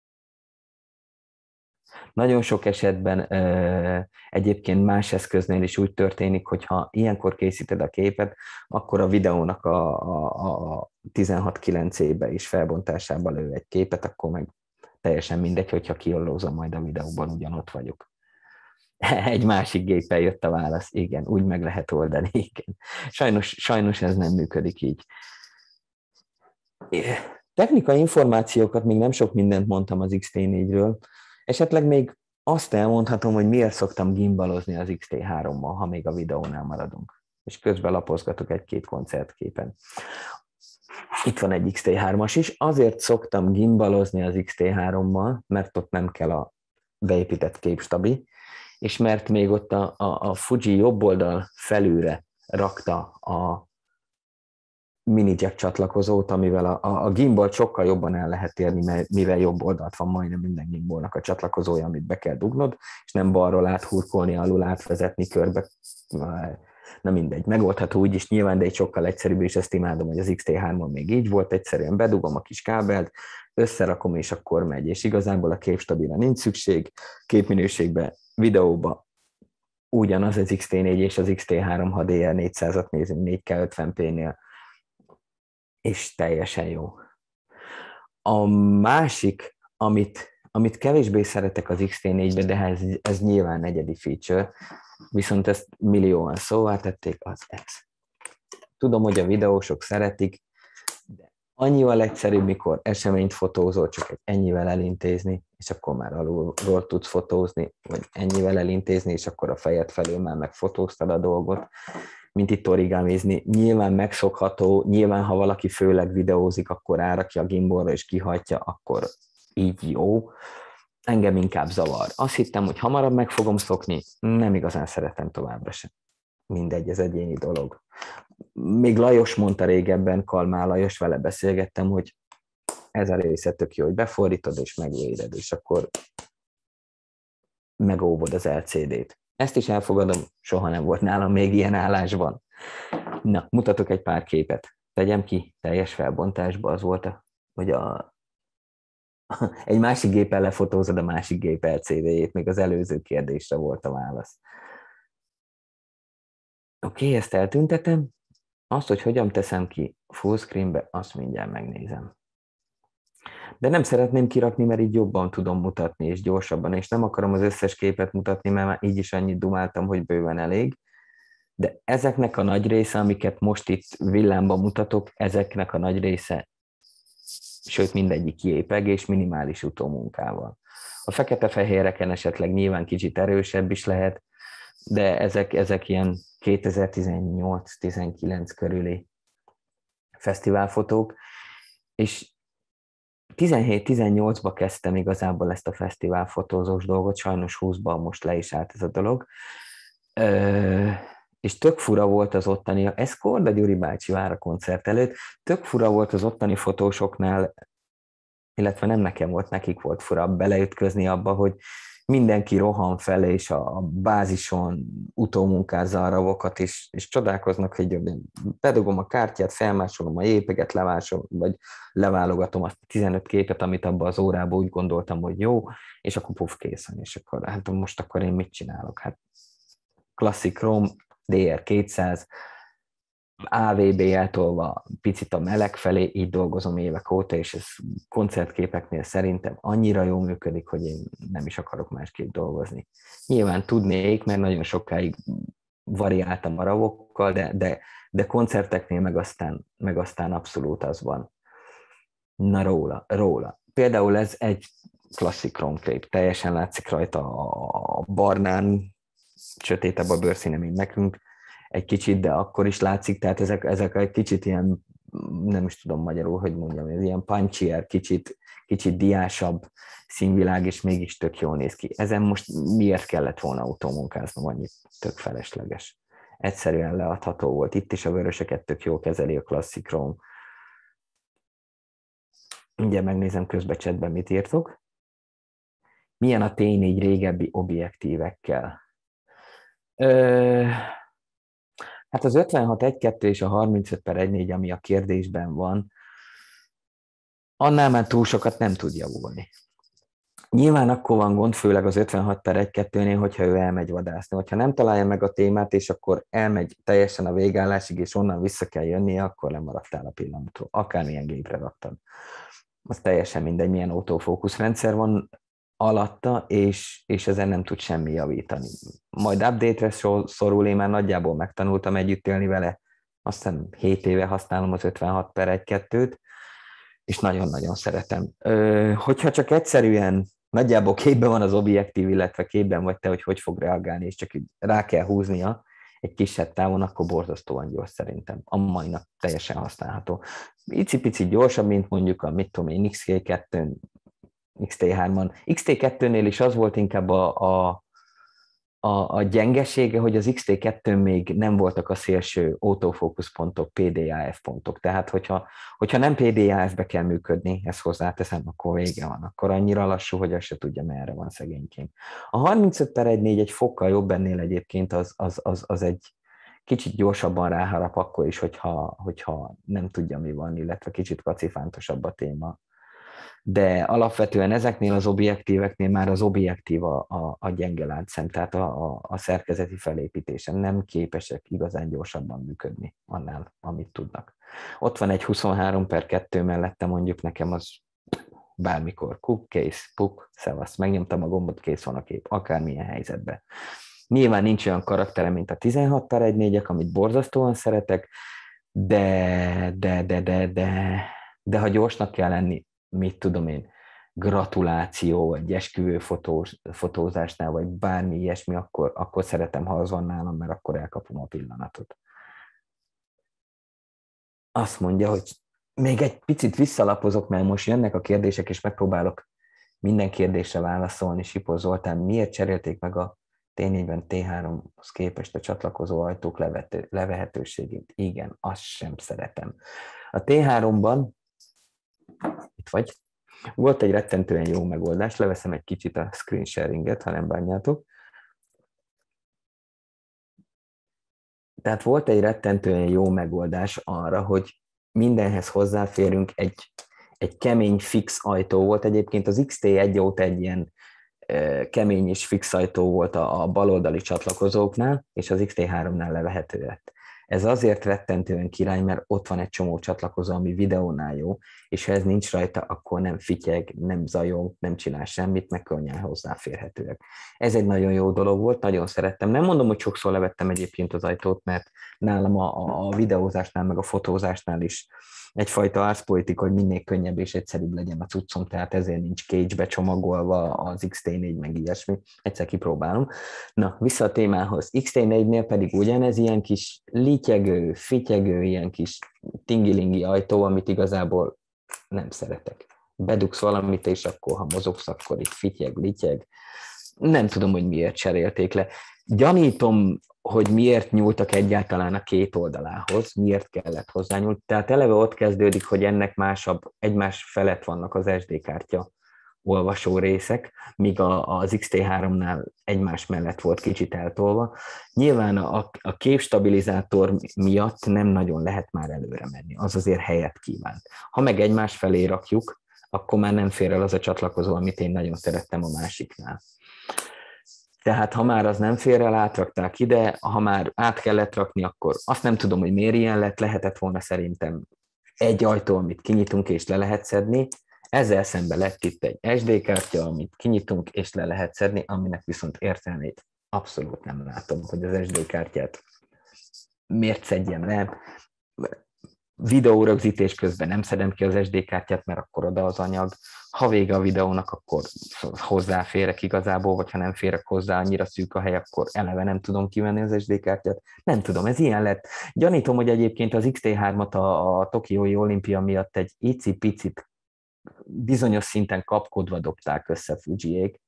Nagyon sok esetben ö, egyébként más eszköznél is úgy történik, hogy ha ilyenkor készíted a képet, akkor a videónak a, a, a tizenhat kilencébe is felbontásában lő egy képet, akkor meg teljesen mindegy, hogyha kiollózom majd a videóban, ugyanott vagyok. Egy másik géppel jött a válasz, igen, úgy meg lehet oldani, igen. Sajnos, sajnos ez nem működik így. Technikai információkat még nem sok mindent mondtam az iksz té négyről, esetleg még azt elmondhatom, hogy miért szoktam gimbalozni az iksz té hárommal, ha még a videónál maradunk. És közben lapozgatok egy-két koncertképen. Itt van egy iksz té hármas is. Azért szoktam gimbalozni az iksz té hárommal, mert ott nem kell a beépített képstabi, és mert még ott a, a, a Fuji jobb oldal felülre rakta a mini jack csatlakozót, amivel a, a, a gimbal sokkal jobban el lehet érni, mert mivel jobb oldalt van majdnem minden gimbalnak a csatlakozója, amit be kell dugnod, és nem balról áthurkolni, alul átvezetni körbe. Na mindegy, megoldható úgy is nyilván, de egy sokkal egyszerűbb, és ezt imádom, hogy az iksz té hármon még így volt, egyszerűen bedugom a kis kábelt, összerakom, és akkor megy, és igazából a képstabira nincs szükség, képminőségben, videóba ugyanaz az iksz té négy és az iksz té három, ha dé er négyszázat nézünk négy ká ötven pé-nél, és teljesen jó. A másik, amit, amit kevésbé szeretek az iksz té négybe, de ez, ez nyilván egyedi feature, viszont ezt millióan szóvá tették, az ez. Tudom, hogy a videósok szeretik, de annyival egyszerűbb, mikor eseményt fotózol, csak egy ennyivel elintézni, és akkor már alulról tudsz fotózni, vagy ennyivel elintézni, és akkor a fejed felől már megfotóztad a dolgot, mint itt origámizni. Nyilván megszokható, nyilván ha valaki főleg videózik, akkor árakja a gimbalra és kihajtja, akkor így jó. Engem inkább zavar. Azt hittem, hogy hamarabb meg fogom szokni, nem igazán szeretem továbbra sem. mindegy, ez egyéni dolog. Még Lajos mondta régebben, Kalmár Lajos, vele beszélgettem, hogy ez a része tök jó, hogy befordítod és megvéded, és akkor megóvod az el cé dét. Ezt is elfogadom, soha nem volt nálam még ilyen állásban. Na, mutatok egy pár képet. Tegyem ki teljes felbontásba, az volt, a, hogy a, egy másik géppel lefotózod a másik gép el cé dé-jét, még az előző kérdésre volt a válasz. Oké, okay, ezt eltüntetem. Azt, hogy hogyan teszem ki fullscreenbe, azt mindjárt megnézem. De nem szeretném kirakni, mert így jobban tudom mutatni, és gyorsabban, és nem akarom az összes képet mutatni, mert már így is annyit dumáltam, hogy bőven elég. De ezeknek a nagy része, amiket most itt villámban mutatok, ezeknek a nagy része, sőt mindegyik jépeg és minimális utómunkával. A fekete-fehéreken esetleg nyilván kicsit erősebb is lehet, de ezek, ezek ilyen kétezer-tizennyolc-tizenkilenc körüli fesztiválfotók, és tizenhét-tizennyolcba kezdtem igazából ezt a fesztiválfotózós dolgot, sajnos húszban most le is állt ez a dolog, Ö, és tök fura volt az ottani, ez Korda Gyuri bácsi Vára koncert előtt, tök fura volt az ottani fotósoknál, illetve nem nekem volt, nekik volt fura beleütközni abba, hogy mindenki rohan fel, és a bázison utómunkázza a ravokat, és, és csodálkoznak, hogy bedugom a kártyát, felmásolom a jépeget, levásom, vagy leválogatom azt a tizenöt képet, amit abban az órában úgy gondoltam, hogy jó, és akkor puf, készen, és akkor hát most akkor én mit csinálok? Hát klasszik Chrome, dé er kétszáz, á vé bé eltolva picit a meleg felé, így dolgozom évek óta, és ez koncertképeknél szerintem annyira jól működik, hogy én nem is akarok másképp dolgozni. Nyilván tudnék, mert nagyon sokáig variáltam a ravokkal, de, de, de koncerteknél meg aztán, meg aztán abszolút az van. Na róla, róla. Például ez egy klasszik Chrome kép, teljesen látszik rajta a barnán, sötétebb a bőrszíne, mint nekünk, egy kicsit, de akkor is látszik, tehát ezek, ezek egy kicsit ilyen, nem is tudom magyarul, hogy mondjam, ez ilyen punchier, kicsit, kicsit diásabb színvilág, és mégis tök jól néz ki. Ezen most miért kellett volna autómunkáznom, annyit tök felesleges. Egyszerűen leadható volt. Itt is a vöröseket tök jól kezeli a klasszik Chrome. Ugye megnézem közben chatben, mit írtok. Milyen a té négy régebbi objektívekkel? Ö... Hát az ötvenhat egy kettő és a harmincöt per egy négy, ami a kérdésben van, annál már túl sokat nem tud javulni. Nyilván akkor van gond, főleg az ötvenhat per egy kettőnél, hogyha ő elmegy vadászni. Hogyha nem találja meg a témát, és akkor elmegy teljesen a végállásig, és onnan vissza kell jönnie, akkor lemaradtál a pillanatról. Akármilyen gépre raktad. Az teljesen mindegy, milyen autofókuszrendszer van alatta, és, és ezen nem tud semmi javítani. Majd update-re szorul, én már nagyjából megtanultam együtt élni vele, aztán hét éve használom az ötvenhat per egy kettőt, és nagyon-nagyon szeretem. Ö, hogyha csak egyszerűen nagyjából képben van az objektív, illetve képben vagy te, hogy hogy fog reagálni, és csak rá kell húznia egy kisebb távon, akkor borzasztóan gyors szerintem. A mai nap teljesen használható. Icipici gyorsabb, mint mondjuk a, mit tudom én, iksz té kettőn, iksz té hárman. iksz té kettőnél is az volt inkább a, a, a, a gyengesége, hogy az iksz té kettőn még nem voltak a szélső autofókuszpontok, pé dé á ef pontok. Tehát, hogyha, hogyha nem pé dé á ef-be kell működni, ezt hozzáteszem, akkor vége van. Akkor annyira lassú, hogy azt se tudja, merre van szegényként. A harmincöt per egy négy egy fokkal jobb ennél egyébként, az, az, az, az egy kicsit gyorsabban ráharap akkor is, hogyha, hogyha nem tudja, mi van, illetve kicsit kacifántosabb a téma. De alapvetően ezeknél az objektíveknél már az objektív a, a, a gyenge láncszem, tehát a, a, a szerkezeti felépítésen nem képesek igazán gyorsabban működni annál, amit tudnak. Ott van egy huszonhárom per kettő mellette, mondjuk nekem az bármikor kuk, kész, puk, szevasz, megnyomtam a gombot, kész van a kép, akármilyen helyzetben. Nyilván nincs olyan karaktere, mint a tizenhat per egy négyek, amit borzasztóan szeretek, de, de, de, de, de, de ha gyorsnak kell lenni, mit tudom én, gratuláció, vagy esküvő fotós, fotózásnál, vagy bármi ilyesmi, akkor, akkor szeretem, ha az van nálam, mert akkor elkapom a pillanatot. Azt mondja, hogy még egy picit visszalapozok, mert most jönnek a kérdések, és megpróbálok minden kérdésre válaszolni. Sipó Zoltán, miért cserélték meg a té négyben té háromhoz képest a csatlakozó ajtók levető, levehetőségét. Igen, azt sem szeretem. A té háromban, itt vagy, volt egy rettentően jó megoldás, leveszem egy kicsit a screen sharinget, ha nem bánjátok. Tehát volt egy rettentően jó megoldás arra, hogy mindenhez hozzáférünk, egy, egy kemény fix ajtó volt. Egyébként az iksz té egy óta egy ilyen e, kemény és fix ajtó volt a, a baloldali csatlakozóknál, és az iksz té háromnál levehető lett. Ez azért rettentően király, mert ott van egy csomó csatlakozó, ami videónál jó, és ha ez nincs rajta, akkor nem fityeg, nem zajong, nem csinál semmit, meg könnyen hozzáférhetőek. Ez egy nagyon jó dolog volt, nagyon szerettem. Nem mondom, hogy sokszor levettem egyébként az ajtót, mert nálam a, a videózásnál, meg a fotózásnál is egyfajta arszpolitika, hogy minél könnyebb és egyszerűbb legyen a cuccom, tehát ezért nincs cage-be csomagolva az iksz té négy, meg ilyesmi. Egyszer kipróbálom. Na, vissza a témához. iksz té négynél pedig ugyanez ilyen kis lityegő, fityegő, ilyen kis tingilingi ajtó, amit igazából nem szeretek. Bedugsz valamit, és akkor, ha mozogsz, akkor itt fityeg, lityeg. Nem tudom, hogy miért cserélték le. Gyanítom, hogy miért nyúltak egyáltalán a két oldalához, miért kellett hozzányúlni. Tehát eleve ott kezdődik, hogy ennek másabb, egymás felett vannak az es dé kártya olvasó részek, míg az iksz té háromnál egymás mellett volt kicsit eltolva. Nyilván a, a képstabilizátor miatt nem nagyon lehet már előre menni, az azért helyet kívánt. Ha meg egymás felé rakjuk, akkor már nem fér el az a csatlakozó, amit én nagyon szerettem a másiknál. Tehát ha már az nem fér el, átrakták ide, ha már át kellett rakni, akkor azt nem tudom, hogy miért ilyen lett, lehetett volna szerintem egy ajtó, amit kinyitunk és le lehet szedni, ezzel szemben lett itt egy es dé kártya, amit kinyitunk és le lehet szedni, aminek viszont értelmét abszolút nem látom, hogy az es dé kártyát miért szedjem le. Videórögzítés közben nem szedem ki az es dé kártyát, mert akkor oda az anyag. Ha vége a videónak, akkor hozzáférek igazából, vagy ha nem férek hozzá, annyira szűk a hely, akkor eleve nem tudom kivenni az es dé kártyát. Nem tudom, ez ilyen lett. Gyanítom, hogy egyébként az iksz té hármat a, a Tokiói olimpia miatt egy icipicit bizonyos szinten kapkodva dobták össze Fujiék.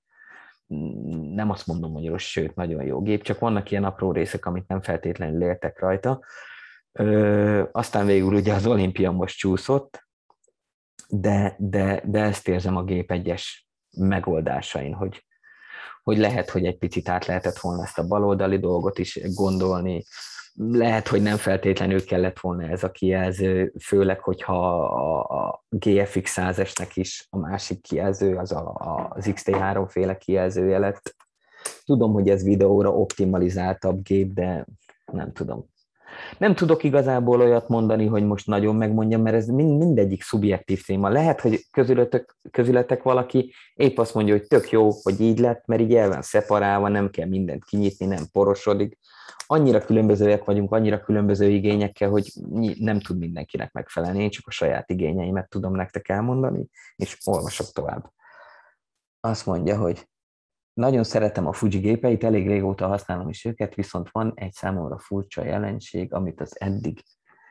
Nem azt mondom, hogy rossz, sőt, nagyon jó gép, csak vannak ilyen apró részek, amit nem feltétlenül éltek rajta. Ö, aztán végül ugye az olimpia most csúszott, de, de, de ezt érzem a gép egyes megoldásain, hogy, hogy lehet, hogy egy picit át lehetett volna ezt a baloldali dolgot is gondolni, lehet, hogy nem feltétlenül kellett volna ez a kijelző, főleg, hogyha a gé ef iksz százasnak is a másik kijelző, az a, az iksz té három féle kijelzője lett. Tudom, hogy ez videóra optimalizáltabb gép, de nem tudom. Nem tudok igazából olyat mondani, hogy most nagyon megmondjam, mert ez mind, mindegyik szubjektív téma. Lehet, hogy közületek, közületek valaki épp azt mondja, hogy tök jó, hogy így lett, mert így el van szeparálva, nem kell mindent kinyitni, nem porosodik. Annyira különbözőek vagyunk, annyira különböző igényekkel, hogy nem tud mindenkinek megfelelni. Én csak a saját igényeimet tudom nektek elmondani, és olvasok tovább. Azt mondja, hogy nagyon szeretem a Fuji gépeit, elég régóta használom is őket, viszont van egy számomra furcsa jelenség, amit az eddig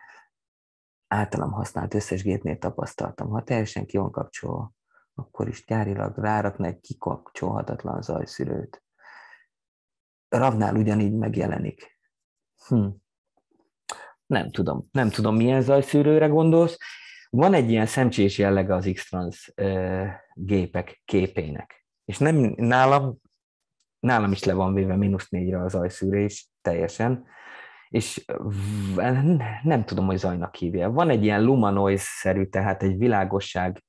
általam használt összes gépnél tapasztaltam. Ha teljesen ki van kapcsolva, akkor is gyárilag rárakna egy kikapcsolhatatlan zajszűrőt. ravnál ugyanígy megjelenik. Hm. Nem tudom, nem tudom, milyen zajszűrőre gondolsz. Van egy ilyen szemcsés jellege az X-Trans uh, gépek képének. És nem, nálam, nálam is le van véve mínusz négyre a zajszűrés teljesen, és nem tudom, hogy zajnak hívja. Van egy ilyen lumanoise-szerű, tehát egy világosság,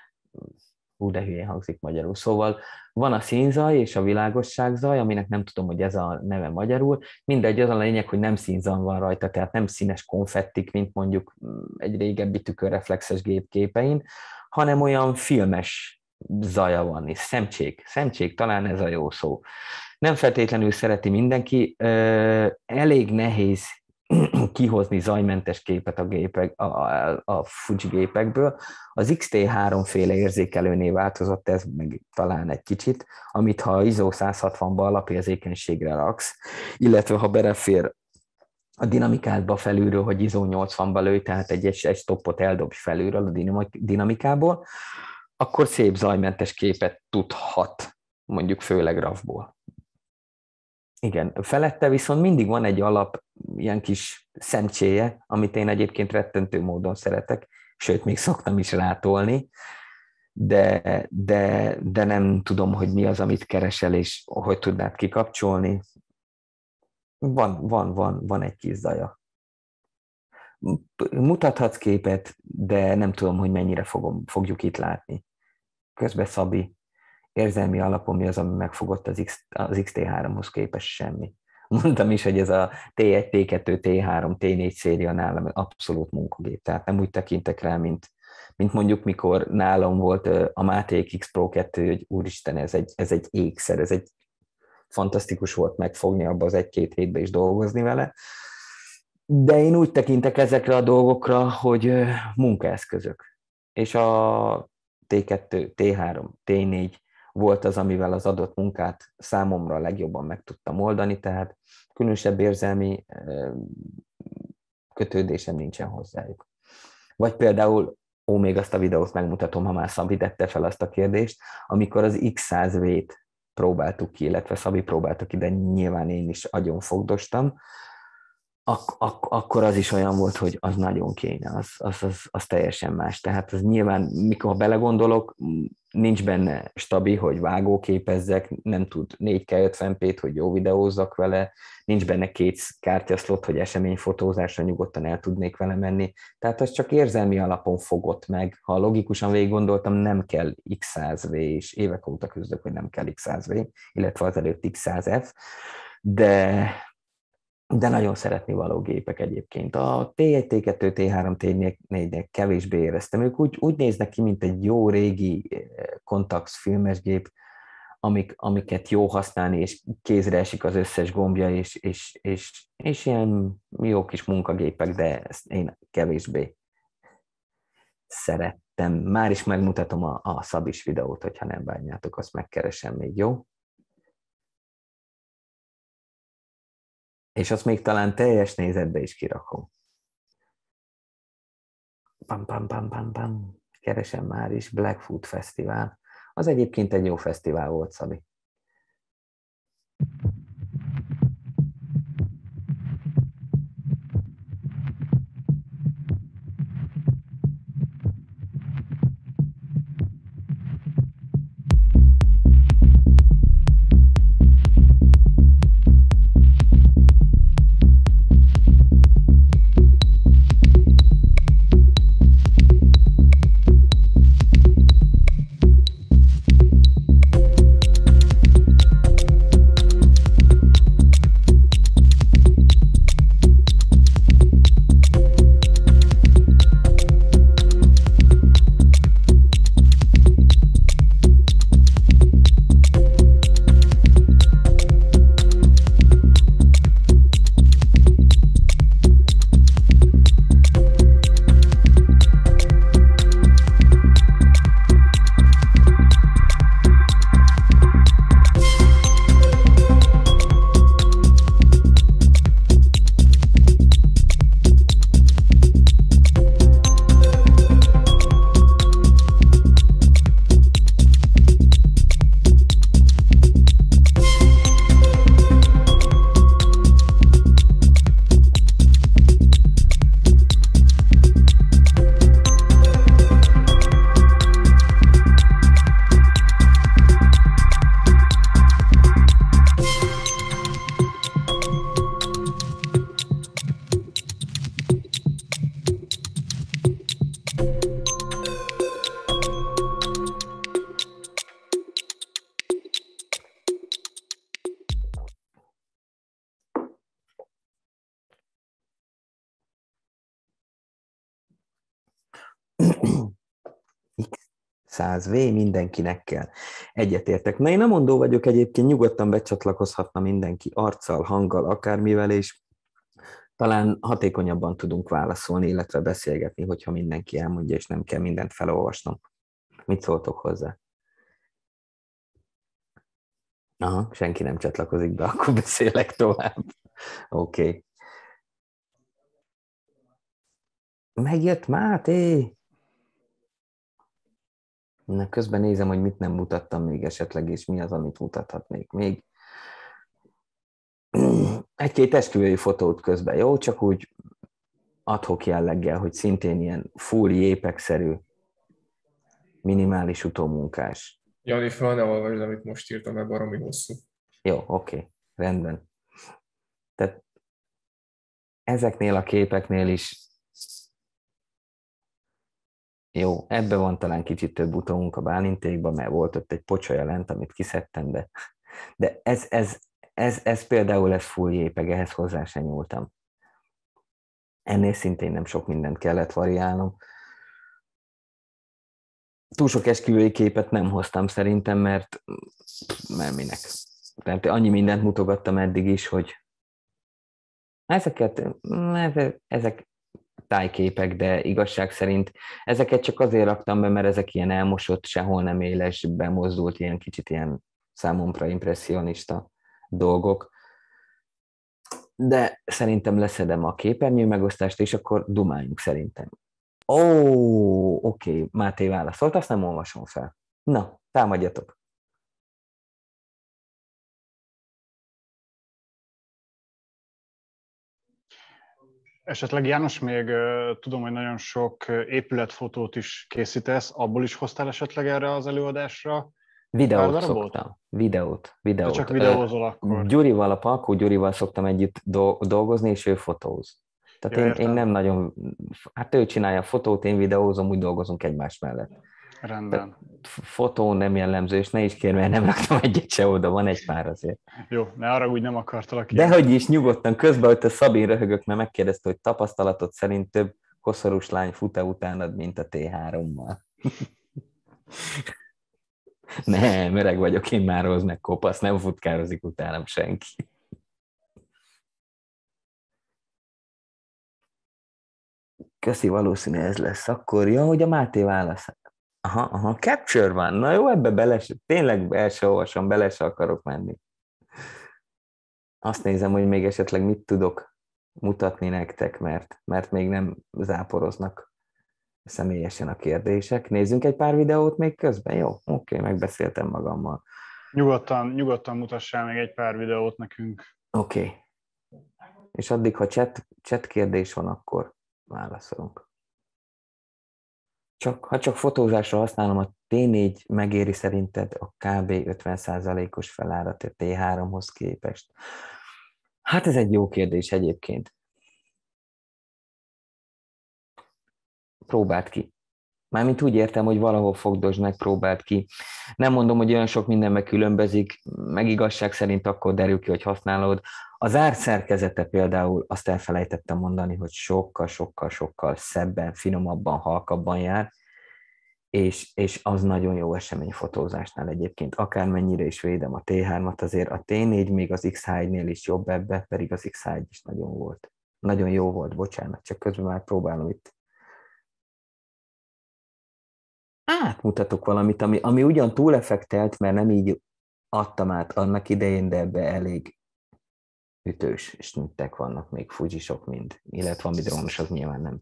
ú, de hülyén hangzik magyarul. Szóval van a színzaj és a világosságzaj, aminek nem tudom, hogy ez a neve magyarul. Mindegy, az a lényeg, hogy nem színzan van rajta, tehát nem színes konfettik, mint mondjuk egy régebbi tükörreflexes gép képein, hanem olyan filmes zaja van, és szemcsék, szemcsék, talán ez a jó szó. Nem feltétlenül szereti mindenki, elég nehéz kihozni zajmentes képet a, gépek, a, a, a Fuji gépekből. Az iksz té három féle érzékelőnél változott ez meg talán egy kicsit, amit ha ISO száz hatvanba alapérzékenységre raksz, illetve ha belefér a dinamikádba felülről, hogy ISO nyolcvanba lőj, tehát egy, egy stoppot eldobj felülről a dinamikából, akkor szép zajmentes képet tudhat, mondjuk főleg ravból. Igen, felette viszont mindig van egy alap, ilyen kis szemcséje, amit én egyébként rettentő módon szeretek, sőt, még szoktam is rátolni, de, de, de nem tudom, hogy mi az, amit keresel, és hogy tudnád kikapcsolni. Van, van, van, van egy kis zaja. Mutathatsz képet, de nem tudom, hogy mennyire fogom, fogjuk itt látni. Közben Szabi, érzelmi alapon mi az, ami megfogott az, X, az iksz té háromhoz képest semmi. Mondtam is, hogy ez a té egy, té kettő, té három, té négy széria nálam abszolút munkagép. Tehát nem úgy tekintek rá, mint, mint mondjuk mikor nálam volt a Matic X Pro kettő, hogy úristen, ez egy, ez egy ékszer, ez egy fantasztikus volt megfogni abba az egy-két hétbe is dolgozni vele. De én úgy tekintek ezekre a dolgokra, hogy munkaeszközök. És a té kettő, té három, té négy volt az, amivel az adott munkát számomra a legjobban meg tudtam oldani, tehát különösebb érzelmi kötődésem nincsen hozzájuk. Vagy például, ó, még azt a videót megmutatom, ha már Szabi tette fel azt a kérdést, amikor az iksz száz vé-t próbáltuk ki, illetve Szabi próbálta ki, de nyilván én is agyon fogdostam, Ak- ak- akkor az is olyan volt, hogy az nagyon kéne, az, az, az, az teljesen más. Tehát az nyilván, mikor belegondolok, nincs benne stabil, hogy vágóképezzek, nem tud négy ká ötven pé-t, hogy jó videózzak vele, nincs benne két kártyaszlott, hogy eseményfotózásra nyugodtan el tudnék vele menni. Tehát az csak érzelmi alapon fogott meg. Ha logikusan végig gondoltam, nem kell iksz száz vé, és évek óta küzdök, hogy nem kell iksz száz vé, illetve azelőtt iksz száz ef, de de nagyon szeretni való gépek egyébként. A té egy, té kettő, té három, té négynek kevésbé éreztem. Ők úgy, úgy néznek ki, mint egy jó régi Contax filmes gép, amik, amiket jó használni, és kézre esik az összes gombja, és, és, és, és ilyen jó kis munkagépek, de ezt én kevésbé szerettem. Már is megmutatom a, a Szabis videót, hogyha nem bánjátok, azt megkeresem még, jó? És azt még talán teljes nézetbe is kirakom. Pam, pam, pam, pam, pam. Keresem már is, Blackfoot Fesztivál. Az egyébként egy jó fesztivál volt, Szabi. iksz száz vé mindenkinek kell. Egyetértek. Na, én nem mondó vagyok egyébként, nyugodtan becsatlakozhatna mindenki arccal, hanggal, akármivel, és talán hatékonyabban tudunk válaszolni, illetve beszélgetni, hogyha mindenki elmondja, és nem kell mindent felolvasnom. Mit szóltok hozzá? Aha, senki nem csatlakozik be, akkor beszélek tovább. Oké. Okay. Megjött Máté! Na, közben nézem, hogy mit nem mutattam még esetleg, és mi az, amit mutathatnék még. Egy-két esküvői fotót közben, jó? Csak úgy ad-hoc jelleggel, hogy szintén ilyen full jépegszerű, minimális utómunkás. Jani, fel ne olvasd, amit most írtam, mert baromi hosszú. Jó, oké, okay, rendben. Tehát ezeknél a képeknél is jó, ebbe van talán kicsit több utómunka Bálintékban, mert volt ott egy pocsolya lent, amit kiszedtem, de, de ez, ez, ez, ez például ez full jépeg, ehhez hozzá sem nyúltam. Ennél szintén nem sok mindent kellett variálnom. Túl sok esküvői képet nem hoztam szerintem, mert, mert minek. Tehát annyi mindent mutogattam eddig is, hogy ezeket, ezek tájképek, de igazság szerint ezeket csak azért raktam be, mert ezek ilyen elmosott, sehol nem éles, bemozdult, ilyen kicsit ilyen számomra impresszionista dolgok. De szerintem leszedem a képernyő megosztást, és akkor dumáljunk szerintem. Ó, oké, okay. Máté válaszolt, azt nem olvasom fel. Na, támadjatok. Esetleg János, még uh, tudom, hogy nagyon sok épületfotót is készítesz, abból is hoztál esetleg erre az előadásra? Videót szoktam. Videót. videót. De csak videózol akkor. Gyurival, a Palkó Gyurival szoktam együtt dolgozni, és ő fotóz. Tehát ja, én, én nem nagyon... Hát ő csinálja a fotót, én videózom, úgy dolgozunk egymás mellett. Rendben. Tehát fotó nem jellemző, és ne is kérj, mert nem raktam egyet se oda, van egy pár azért. Jó, ne arra úgy nem akartalak. Dehogy is, nyugodtan. Közben, hogy te Szabin röhögök, mert megkérdezte, hogy tapasztalatod szerint több koszorús lány fut-e utánad, mint a té hárommal. Nem, öreg vagyok, én már hoz meg kopasz, nem futkározik utánam senki. Köszi, valószínű ez lesz akkor. Ja, hogy a Máté válasz. Aha, aha, capture van. Na jó, ebbe bele, tényleg el se olvasom, bele se akarok menni. Azt nézem, hogy még esetleg mit tudok mutatni nektek, mert, mert még nem záporoznak személyesen a kérdések. Nézzünk egy pár videót még közben? Jó, oké, megbeszéltem magammal. Nyugodtan, nyugodtan mutassál még egy pár videót nekünk. Oké. És addig, ha chat, chat kérdés van, akkor válaszolunk. Csak, ha csak fotózásra használom, a té négy megéri szerinted a kb. ötven százalékos felárat a té háromhoz képest? Hát ez egy jó kérdés egyébként. Próbáld ki. Mármint úgy értem, hogy valahol fogdosd meg, próbáld ki. Nem mondom, hogy olyan sok mindenben különbözik, meg igazság szerint akkor derül ki, hogy használod. Az árszerkezete például, azt elfelejtettem mondani, hogy sokkal, sokkal, sokkal szebben, finomabban, halkabban jár, és, és az nagyon jó eseményfotózásnál egyébként. Akármennyire is védem a té hármat, azért a té négy még az iksz há egynél is jobb ebbe, pedig az iksz há egy is nagyon volt. Nagyon jó volt, bocsánat, csak közben már próbálom itt. Átmutatok valamit, ami, ami ugyan túleffektelt, mert nem így adtam át annak idején, de ebbe elég ütős snittek vannak, még Fujisok mind, illetve ami drónos, az nyilván nem.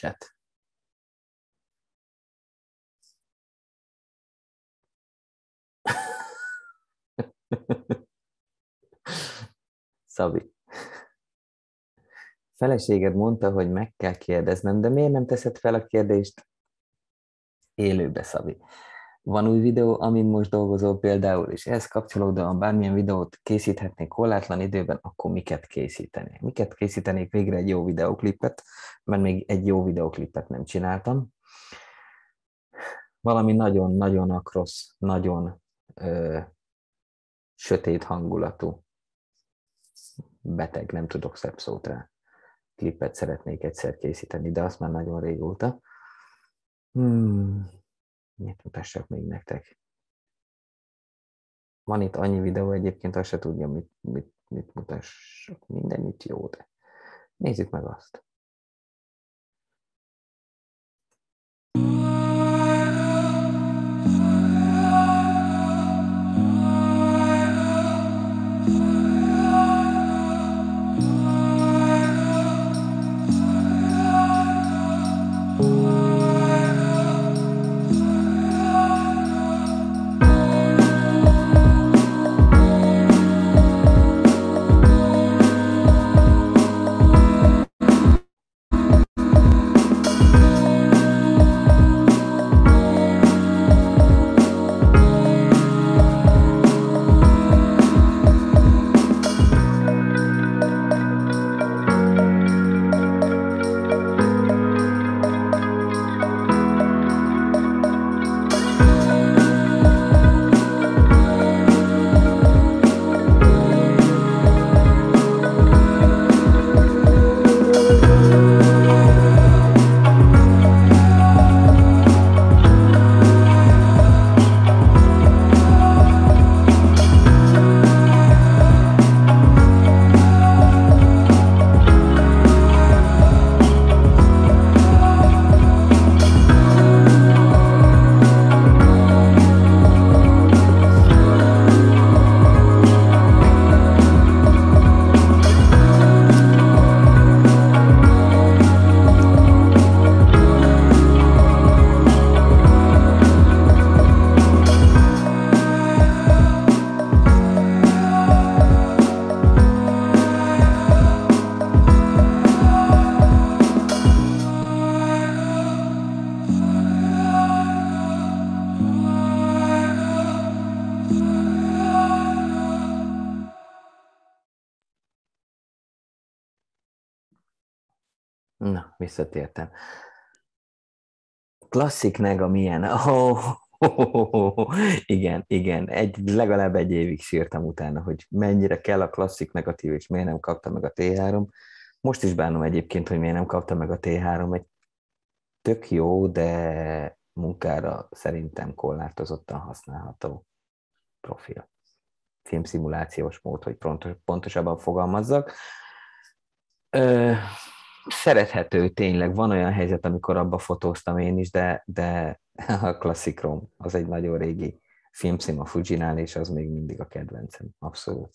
chat. Szabi. Feleséged mondta, hogy meg kell kérdeznem, de miért nem teszed fel a kérdést élőbe, Szabi? Van új videó, amin most dolgozol például, és ehhez kapcsolódóan bármilyen videót készíthetnék korlátlan időben, akkor miket készítenék? Miket készítenék végre egy jó videóklipet, mert még egy jó videóklipet nem csináltam. Valami nagyon-nagyon akrosz, nagyon ö, sötét hangulatú, beteg, nem tudok szebb szót rá, klipet szeretnék egyszer készíteni, de azt már nagyon régóta. Hmm, mit mutassak még nektek? Van itt annyi videó, egyébként azt se tudja, mit, mit, mit mutassak. Mindenütt jó, de nézzük meg azt. Na, visszatértem. Klasszik nega milyen? Oh, oh, oh, oh, oh. Igen, igen. Egy, legalább egy évig sírtam utána, hogy mennyire kell a klasszik negatív, és miért nem kapta meg a té három. Most is bánom egyébként, hogy miért nem kapta meg a té három. Egy tök jó, de munkára szerintem korlátozottan használható profil. Filmszimulációs mód, hogy pontosabban fogalmazzak. Ö, szerethető tényleg, van olyan helyzet, amikor abba fotóztam én is, de, de a Classic Chrome az egy nagyon régi filmszím a Fujinál, és az még mindig a kedvencem, abszolút.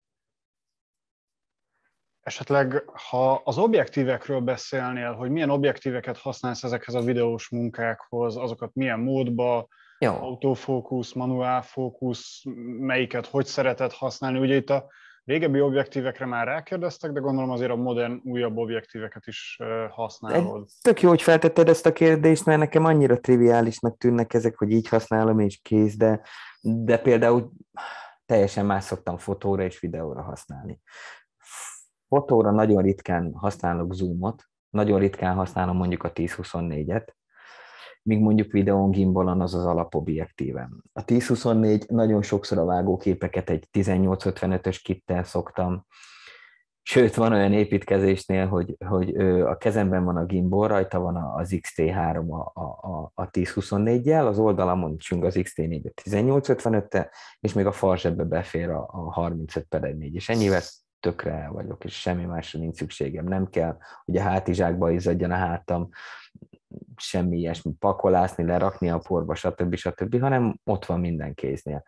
Esetleg, ha az objektívekről beszélnél, hogy milyen objektíveket használsz ezekhez a videós munkákhoz, azokat milyen módba, Jó. autofókusz, manuál fókusz, melyiket hogy szereted használni. Ugye itt a régebbi objektívekre már rákérdeztek, de gondolom azért a modern, újabb objektíveket is használod. Tök jó, hogy feltetted ezt a kérdést, mert nekem annyira triviálisnak tűnnek ezek, hogy így használom és kész, de, de például teljesen más szoktam fotóra és videóra használni. Fotóra nagyon ritkán használok zoomot, nagyon ritkán használom mondjuk a tíz huszonnégyet, míg mondjuk videón gimbalon az az alapobjektívem. A tíz huszonnégy nagyon sokszor a vágóképeket egy tizennyolc ötvenötös kittel szoktam, sőt van olyan építkezésnél, hogy, hogy a kezemben van a gimbal, rajta van az iksz té három a, a, a tíz huszonnégyel, az oldalamon csüng az iksz té négy a tizennyolc ötvenöttel, és még a farzsebbe befér a, a harmincöt per egy négy, és ennyivel tökre el vagyok, és semmi másra nincs szükségem. Nem kell, hogy a hátizsákba izzadjon a hátam, semmi ilyesmi, pakolászni, lerakni a porba, stb. stb., hanem ott van minden kéznél.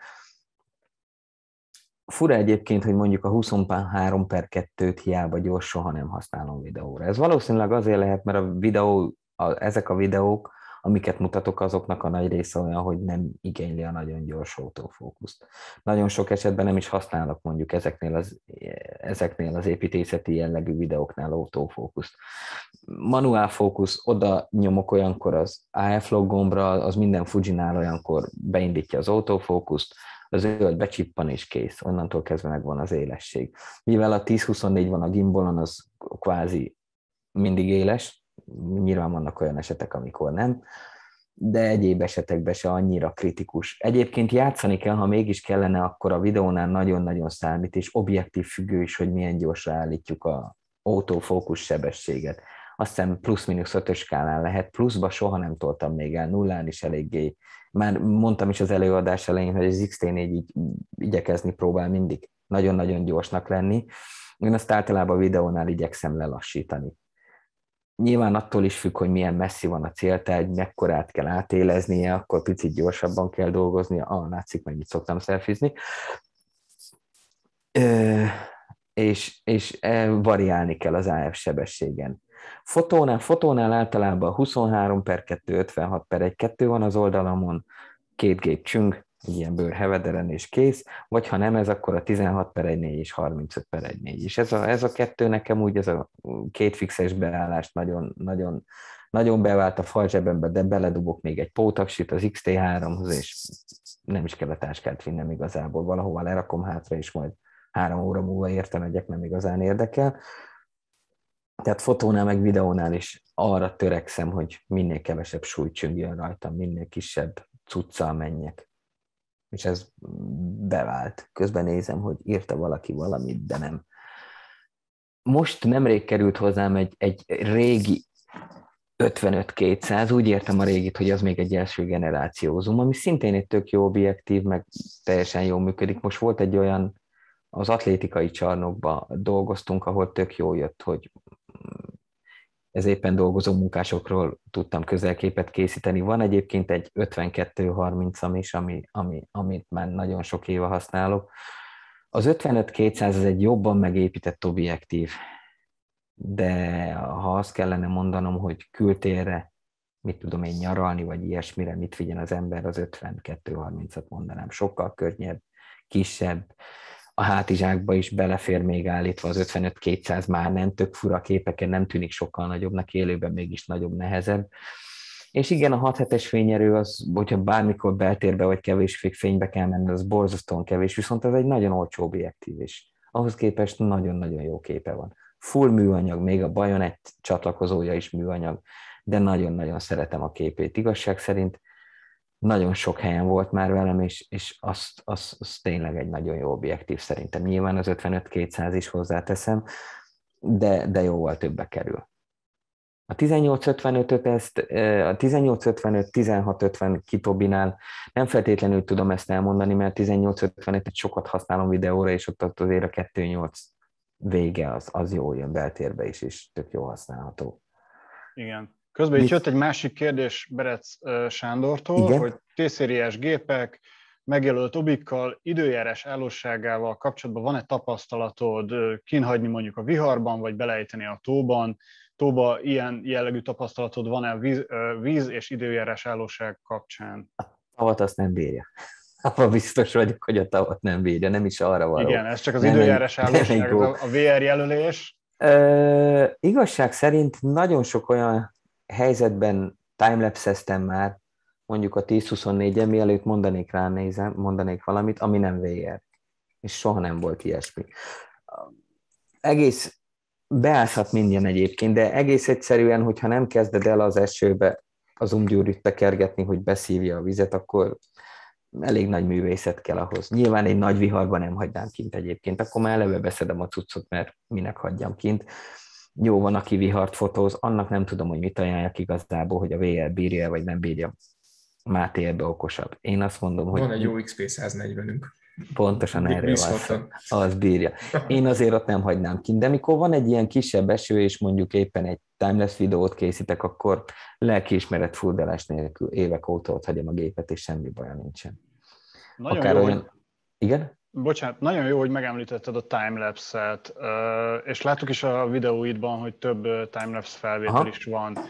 Fura egyébként, hogy mondjuk a huszonhárom per kettőt hiába gyors soha nem használom videóra. Ez valószínűleg azért lehet, mert a videó a, ezek a videók, amiket mutatok, azoknak a nagy része olyan, hogy nem igényli a nagyon gyors autofókuszt. Nagyon sok esetben nem is használok mondjuk ezeknél az, ezeknél az építészeti jellegű videóknál autofókuszt. Manuál fókusz, oda nyomok olyankor az á ef log gombra, az minden Fujinál olyankor beindítja az autofókuszt, a zöld becsippan és kész, onnantól kezdve megvan az élesség. Mivel a tíz huszonnégy van a gimbalon, az kvázi mindig éles, nyilván vannak olyan esetek, amikor nem, de egyéb esetekben se annyira kritikus. Egyébként játszani kell, ha mégis kellene, akkor a videónál nagyon-nagyon számít, és objektív függő is, hogy milyen gyorsra állítjuk a autofókusz sebességet. Azt hiszem plusz-minusz ötös skálán lehet, pluszba soha nem toltam még el, nullán is eléggé. Már mondtam is az előadás elején, hogy az iksz té négy így igyekezni próbál mindig nagyon-nagyon gyorsnak lenni. Én azt általában a videónál igyekszem lelassítani. Nyilván attól is függ, hogy milyen messzi van a céltárgy, mekkorát kell átéleznie, akkor picit gyorsabban kell dolgoznia. Ah, látszik, meg itt szoktam szelfizni. Ö, és, és variálni kell az á ef sebességen. Fotónál, fotónál általában huszonhárom per kettő, ötvenhat per egy kettő van az oldalamon, két gép csüng, egy ilyen bőrhevederen és kész, vagy ha nem ez, akkor a tizenhat per egy négy és harmincöt per egy négy. És ez a, ez a kettő nekem úgy, ez a két fixes beállást nagyon, nagyon, nagyon bevált a falzsebembe, de beledobok még egy pótaksit az iksz té háromhoz, és nem is kell a táskát vinnem igazából, valahova lerakom hátra, és majd három óra múlva érte megyek, nem igazán érdekel. Tehát fotónál meg videónál is arra törekszem, hogy minél kevesebb súly csüngjön rajtam, minél kisebb cuccal menjek. És ez bevált. Közben nézem, hogy írta valaki valamit, de nem. Most nemrég került hozzám egy, egy régi ötvenöt kétszáz, úgy értem a régit, hogy az még egy első generáció zoom, ami szintén egy tök jó objektív, meg teljesen jól működik. Most volt egy olyan, az atlétikai csarnokban dolgoztunk, ahol tök jó jött, hogy ez éppen dolgozó munkásokról tudtam közelképet készíteni. Van egyébként egy ötvenkettő harmincam is, ami, ami, amit már nagyon sok éve használok. Az ötvenöt kétszáz ez egy jobban megépített objektív, de ha azt kellene mondanom, hogy kültérre, mit tudom én, nyaralni, vagy ilyesmire, mit vigyen az ember, az ötvenkettő harmincat mondanám. Sokkal könnyebb, kisebb, a hátizsákba is belefér még állítva, az ötvenöt kétszáz már nem, tök fura képeken nem tűnik sokkal nagyobbnak, élőben mégis nagyobb, nehezebb. És igen, a hat hetes fényerő az, hogyha bármikor beltérbe vagy kevés fénybe kell menni, az borzasztóan kevés, viszont ez egy nagyon olcsó objektív is. Ahhoz képest nagyon-nagyon jó képe van. Full műanyag, még a Bajonett csatlakozója is műanyag, de nagyon-nagyon szeretem a képét. Igazság szerint nagyon sok helyen volt már velem, és, és azt, azt, azt tényleg egy nagyon jó objektív szerintem. Nyilván az ötvenöt kétszáz is hozzáteszem, de, de jóval többbe kerül. A tizennyolc ötvenötöt ezt, a tizennyolc ötvenöt tizenhat ötven Kitobinál nem feltétlenül tudom ezt elmondani, mert tizennyolc ötvenötöt sokat használom videóra, és ott azért a kettő nyolc vége az, az jól jön beltérbe is, és tök jó használható. Igen. Közben itt jött egy másik kérdés Berec Sándortól, igen? Hogy T-szériás gépek, megjelölt obikkal, időjárás állóságával kapcsolatban van-e tapasztalatod kínhagyni mondjuk a viharban, vagy belejteni a tóban? Tóba ilyen jellegű tapasztalatod van-e a víz, víz és időjárás állóság kapcsán? A tavat azt nem bírja. Abban biztos vagyok, hogy a tavat nem bírja, nem is arra való. Igen, ez csak az nem időjárás állóság, a vé er jelölés. Ö, igazság szerint nagyon sok olyan helyzetben timelapse-eztem már, mondjuk a tíz huszonnégyen, mielőtt mondanék rá nézem, mondanék valamit, ami nem vé er. És soha nem volt ilyesmi. Egész beállhat minden egyébként, de egész egyszerűen, hogyha nem kezded el az esőbe az umgyúrit tekergetni, hogy beszívja a vizet, akkor elég nagy művészet kell ahhoz. Nyilván egy nagy viharban nem hagynám kint egyébként, akkor már eleve beszedem a cuccot, mert minek hagyjam kint. Jó van, aki vihart fotóz, annak nem tudom, hogy mit ajánljak igazából, hogy a vé er bírja, vagy nem bírja. Máté ebbe okosabb. Én azt mondom, hogy... Van egy jó iksz pé száznegyvenünk. Pontosan erről van, az bírja. Én azért ott nem hagynám kint, de mikor van egy ilyen kisebb eső, és mondjuk éppen egy timelapse videót készítek, akkor lelkiismeret furdalás nélkül évek óta ott hagyom a gépet, és semmi baja nincsen. Nagyon Akár jó, olyan... hogy... Igen? Bocsánat, nagyon jó, hogy megemlítetted a timelapse-et, és láttuk is a videóidban, hogy több timelapse felvétel Aha. is van.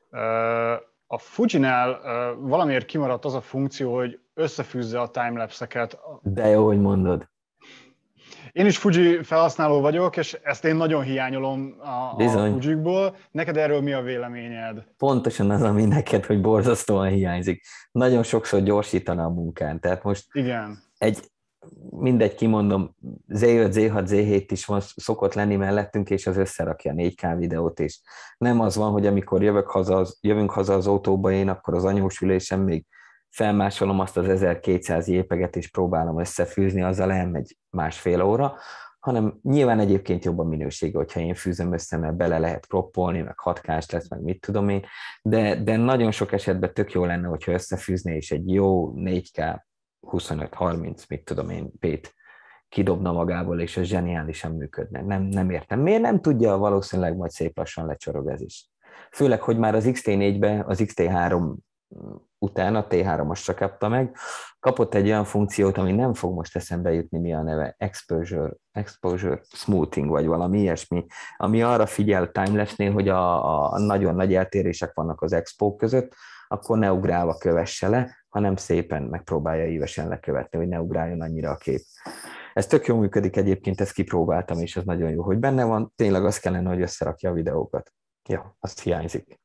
A Fujinál valamiért kimaradt az a funkció, hogy összefűzze a timelapse-eket. De jó, hogy mondod. Én is Fuji felhasználó vagyok, és ezt én nagyon hiányolom a, a Fujikból. Neked erről mi a véleményed? Pontosan az, ami neked, hogy borzasztóan hiányzik. Nagyon sokszor gyorsítana a munkán. Tehát most igen. egy, mindegy, kimondom, zé öt, zé hat, zé hét is van, szokott lenni mellettünk, és az összerakja a négy ká videót is. Nem az van, hogy amikor jövök haza, az, jövünk haza az autóba én, akkor az anyós ülésen még felmásolom azt az ezerkétszáz jépeget, és próbálom összefűzni, azzal elmegy másfél óra, hanem nyilván egyébként jobb a minősége, hogyha én fűzöm össze, mert bele lehet kroppolni, meg hatkás lesz, meg mit tudom én, de, de nagyon sok esetben tök jó lenne, hogyha összefűzné, és egy jó négy ká huszonöt harminc, mit tudom én, pét kidobna magából, és ez zseniálisan működne. Nem, nem értem. Miért nem tudja, valószínűleg majd szép lassan lecsorog ez is. Főleg, hogy már az iksz té négybe, az iksz té három után a té három-as se kapta meg, kapott egy olyan funkciót, ami nem fog most eszembe jutni, mi a neve, exposure, exposure smoothing, vagy valami ilyesmi, ami arra figyel timelapse-nél, hogy a, a nagyon nagy eltérések vannak az expók között, akkor ne ugrálva kövesse le, hanem szépen megpróbálja ívesen lekövetni, hogy ne ugráljon annyira a kép. Ez tök jól működik egyébként, ezt kipróbáltam, és ez nagyon jó, hogy benne van, tényleg az kellene, hogy összerakja a videókat. Ja, azt hiányzik.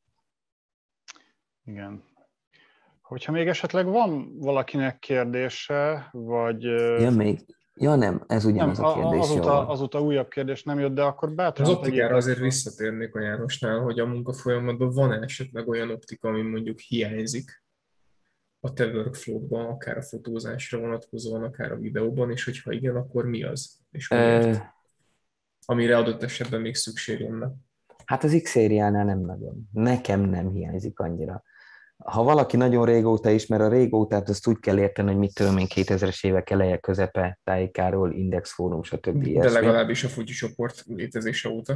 Igen. Hogyha még esetleg van valakinek kérdése, vagy... Ja, még... ja nem, ez ugyanaz nem, a kérdés. Azóta, azóta újabb kérdés nem jött, de akkor bátran... Az optikára azért visszatérnék a Jánosnál, hogy a munkafolyamatban van esetleg olyan optika, ami mondjuk hiányzik a te workflow-ban, akár a fotózásra vonatkozóan, akár a videóban, és hogyha igen, akkor mi az? És miért? E... Amire adott esetben még szükség lenne. Hát az X-szériánál nem nagyon. Nekem nem hiányzik annyira. Ha valaki nagyon régóta ismer a régótát, azt úgy kell érteni, hogy mit tudom én kétezres évek eleje, közepe, tájékáról, Index Fórum, stb. De legalábbis a Fuji csoport létezése óta.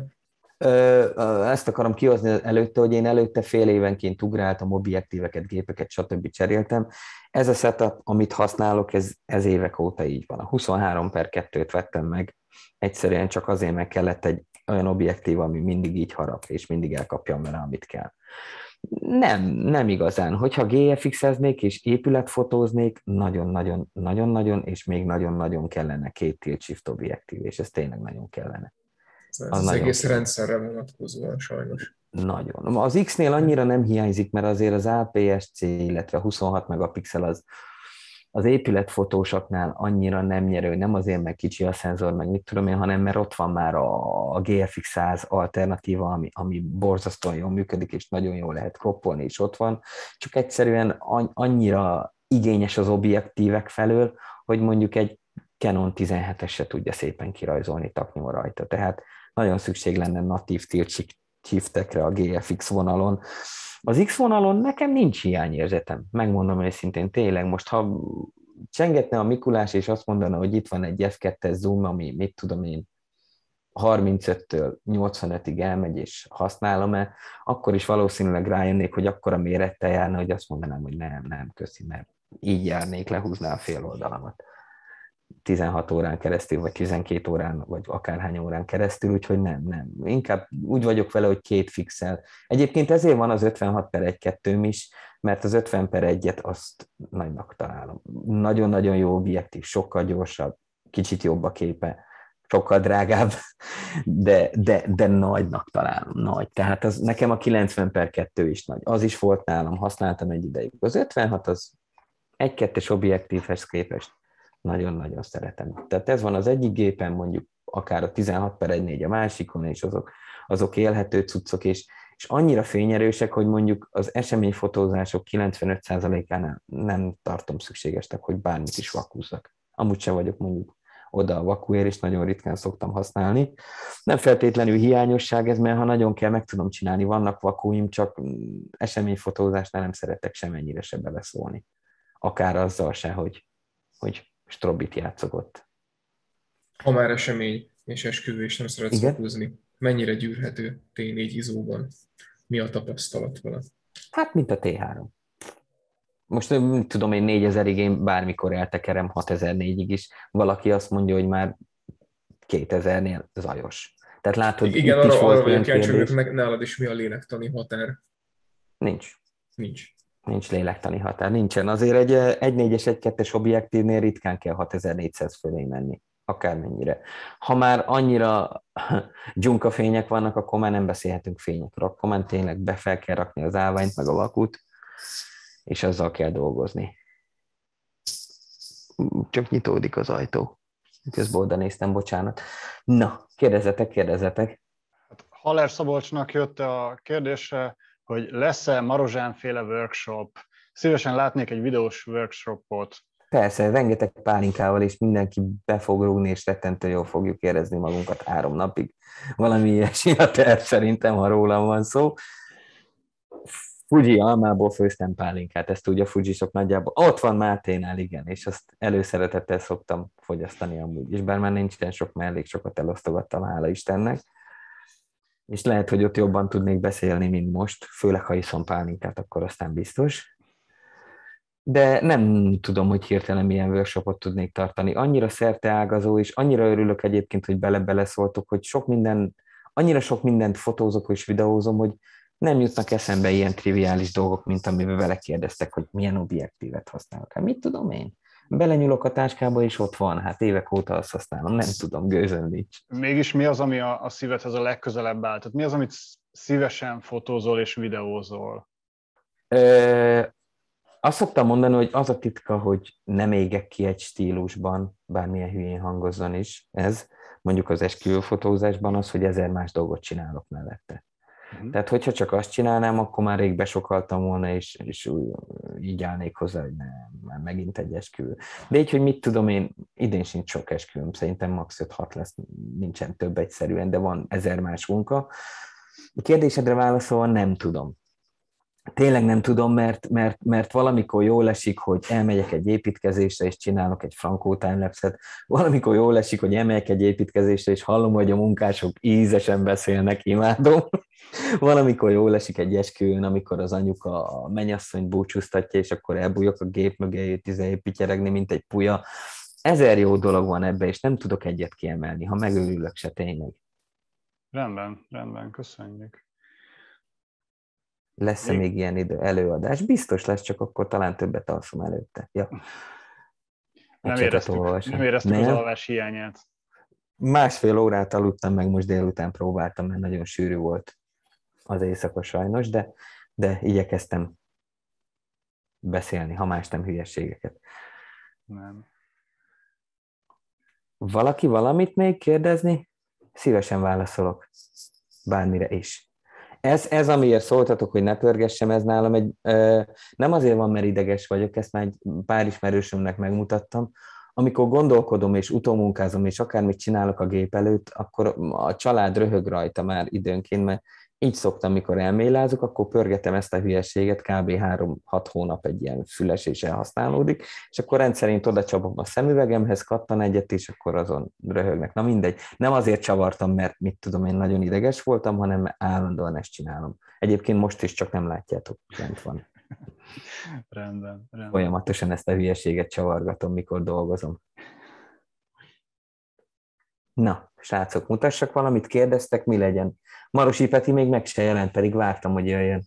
Ezt akarom kihozni előtte, hogy én előtte fél évenként ugráltam, objektíveket, gépeket, stb. Cseréltem. Ez a setup, amit használok, ez, ez évek óta így van. A huszonhárom per kettőt vettem meg, egyszerűen csak azért meg kellett egy olyan objektív, ami mindig így harap, és mindig elkapja vele, amit kell. Nem, nem igazán. Hogyha gé ef iksz-eznék és épületfotóznék, nagyon-nagyon, nagyon-nagyon, és még nagyon-nagyon kellene két tilt shift objektív, és ez tényleg nagyon kellene. Ez az, az egész kellene. Rendszerre vonatkozóan sajnos. Nagyon. Az X-nél annyira nem hiányzik, mert azért az á pé es cé, illetve huszonhat megapixel az, az épületfotósoknál annyira nem nyerő, nem azért, mert kicsi a szenzor, meg mit tudom én, hanem mert ott van már a, a gé ef iksz száz alternatíva, ami, ami borzasztóan jól működik, és nagyon jól lehet kroppolni, és ott van. Csak egyszerűen annyira igényes az objektívek felől, hogy mondjuk egy Canon tizenhetes se tudja szépen kirajzolni taknyomó rajta. Tehát nagyon szükség lenne natív tilt shiftekre a gé ef iksz vonalon. Az X vonalon nekem nincs hiányérzetem, megmondom őszintén, tényleg most, ha csengetne a Mikulás, és azt mondana, hogy itt van egy ef kettes zoom, ami, mit tudom én, harmincöttől nyolcvanötig elmegy, és használom-e, akkor is valószínűleg rájönnék, hogy akkora mérettel járna, hogy azt mondanám, hogy nem, nem, köszi, mert így járnék, lehúzná a fél oldalamat tizenhat órán keresztül, vagy tizenkét órán, vagy akárhány órán keresztül, úgyhogy nem, nem. Inkább úgy vagyok vele, hogy két fixel. Egyébként ezért van az ötvenhat per egy kettőm is, mert az ötven per egyet azt nagynak találom. Nagyon-nagyon jó objektív, sokkal gyorsabb, kicsit jobb a képe, sokkal drágább, de, de, de nagynak találom, nagy. Tehát az, nekem a kilencven per kettő is nagy. Az is volt nálam, használtam egy ideig. Az ötvenhat az egy-kettes objektívhez képest nagyon-nagyon szeretem. Tehát ez van az egyik gépen, mondjuk akár a tizenhat per egy négy a másikon, és azok, azok élhető cuccok, és, és annyira fényerősek, hogy mondjuk az eseményfotózások kilencvenöt százalékánál nem tartom szükségesnek, hogy bármit is vakúzzak. Amúgy sem vagyok mondjuk oda a vakúért, és nagyon ritkán szoktam használni. Nem feltétlenül hiányosság ez, mert ha nagyon kell, meg tudom csinálni. Vannak vakúim, csak eseményfotózásnál nem szeretek semennyire se beleszólni. Akár azzal se, hogy, hogy strobit játszok ott. Ha már esemény és esküvő, és nem szeretsz fotózni, mennyire gyűrhető té négy izóban? Mi a tapasztalat vele? Hát, mint a té három. Most tudom, én négyezerig én bármikor eltekerem, hatezer-négyig is. Valaki azt mondja, hogy már kétezernél zajos. Tehát látod, igen, itt arra, is volt arra olyan kérdés. kérdés. Meg nálad is mi a lélektani határ? Nincs. Nincs. Nincs lélektani határ. Nincsen. Azért egy egy négyes, egy kettes objektívnél ritkán kell hatezer-négyszáz fölé menni. Akármennyire. Ha már annyira dzsunka fények vannak, akkor már nem beszélhetünk fényekről. Akkor már tényleg be fel kell rakni az állványt, meg a vakut, és azzal kell dolgozni. Csak nyitódik az ajtó. Közben oda néztem, bocsánat. Na, kérdezzetek, kérdezzetek. Hát Haller Szabolcsnak jött a kérdése, hogy lesz-e Marozsán-féle workshop. Szívesen látnék egy videós workshopot. Persze, rengeteg pálinkával, és mindenki be fog rúgni, és rettentő jól fogjuk érezni magunkat három napig. Valami ilyesmi a terv szerintem, ha rólam van szó. Fuji almából főztem pálinkát, ezt ugye a Fujisok nagyjából. Ott van Máténál, igen, és azt előszeretettel szoktam fogyasztani amúgy is, bár már nincsen sok, mert elég sokat elosztogattam, hála Istennek. És lehet, hogy ott jobban tudnék beszélni, mint most, főleg ha iszom pálinkát, akkor aztán biztos. De nem tudom, hogy hirtelen milyen workshopot tudnék tartani. Annyira szerteágazó, és annyira örülök egyébként, hogy bele-beleszóltok, hogy sok minden, annyira sok mindent fotózok és videózom, hogy nem jutnak eszembe ilyen triviális dolgok, mint amiben belekérdeztek, hogy milyen objektívet használok. Hát mit tudom én? Belenyúlok a táskába, és ott van. Hát évek óta azt használom. Nem tudom, gőzöm nincs. Mégis mi az, ami a, a szívedhez a legközelebb áll? Tehát mi az, amit szívesen fotózol és videózol? Ö, azt szoktam mondani, hogy az a titka, hogy nem égek ki egy stílusban, bármilyen hülyén hangozzon is ez, mondjuk az esküvőfotózásban az, hogy ezer más dolgot csinálok mellette. Uh-huh. Tehát, hogyha csak azt csinálnám, akkor már rég besokaltam volna, és, és így állnék hozzá, hogy nem, már megint egy esküvő. De így, hogy mit tudom én, idén sincs sok esküvőm, szerintem max. öt-hat lesz, nincsen több egyszerűen, de van ezer más munka. A kérdésedre válaszolva nem tudom. Tényleg nem tudom, mert, mert, mert valamikor jól esik, hogy elmegyek egy építkezésre, és csinálok egy frankó timelapse-et. Valamikor jól esik, hogy elmegyek egy építkezésre, és hallom, hogy a munkások ízesen beszélnek, imádom. Valamikor jól esik egy esküvőn, amikor az anyuka a mennyasszonyt búcsúztatja, és akkor elbújok a gép mögé, pityeregni, mint egy puja. Ezer jó dolog van ebbe, és nem tudok egyet kiemelni, ha megőrülök se tényleg. Rendben, rendben, köszönjük. Lesz-e még, még ilyen idő, előadás? Biztos lesz, csak akkor talán többet alszom előtte. Ja. Nem éreztük, nem éreztük nem? az alvás hiányát. Másfél órát aludtam, meg most délután próbáltam, mert nagyon sűrű volt az éjszaka sajnos, de, de igyekeztem beszélni, ha más nem hülyességeket. Nem. Valaki valamit még kérdezni? Szívesen válaszolok. Bármire is. Ez, ez, amiért szóltatok, hogy ne pörgessem, ez nálam egy, ö, nem azért van, mert ideges vagyok, ezt már egy pár ismerősömnek megmutattam. Amikor gondolkodom és utómunkázom, és akármit csinálok a gép előtt, akkor a család röhög rajta már időnként, mert így szoktam, mikor elmélázok, akkor pörgetem ezt a hülyeséget, kb. három-hat hónap egy ilyen füles és elhasználódik, és akkor rendszerint oda csapom a szemüvegemhez, kattan egyet, és akkor azon röhögnek. Na mindegy, nem azért csavartam, mert mit tudom, én nagyon ideges voltam, hanem állandóan ezt csinálom. Egyébként most is csak nem látjátok, lent van. Rendben, rendben. Folyamatosan ezt a hülyeséget csavargatom, mikor dolgozom. Na, srácok, mutassak valamit, kérdeztek, mi legyen. Marosi Peti még meg se jelent, pedig vártam, hogy jöjjön.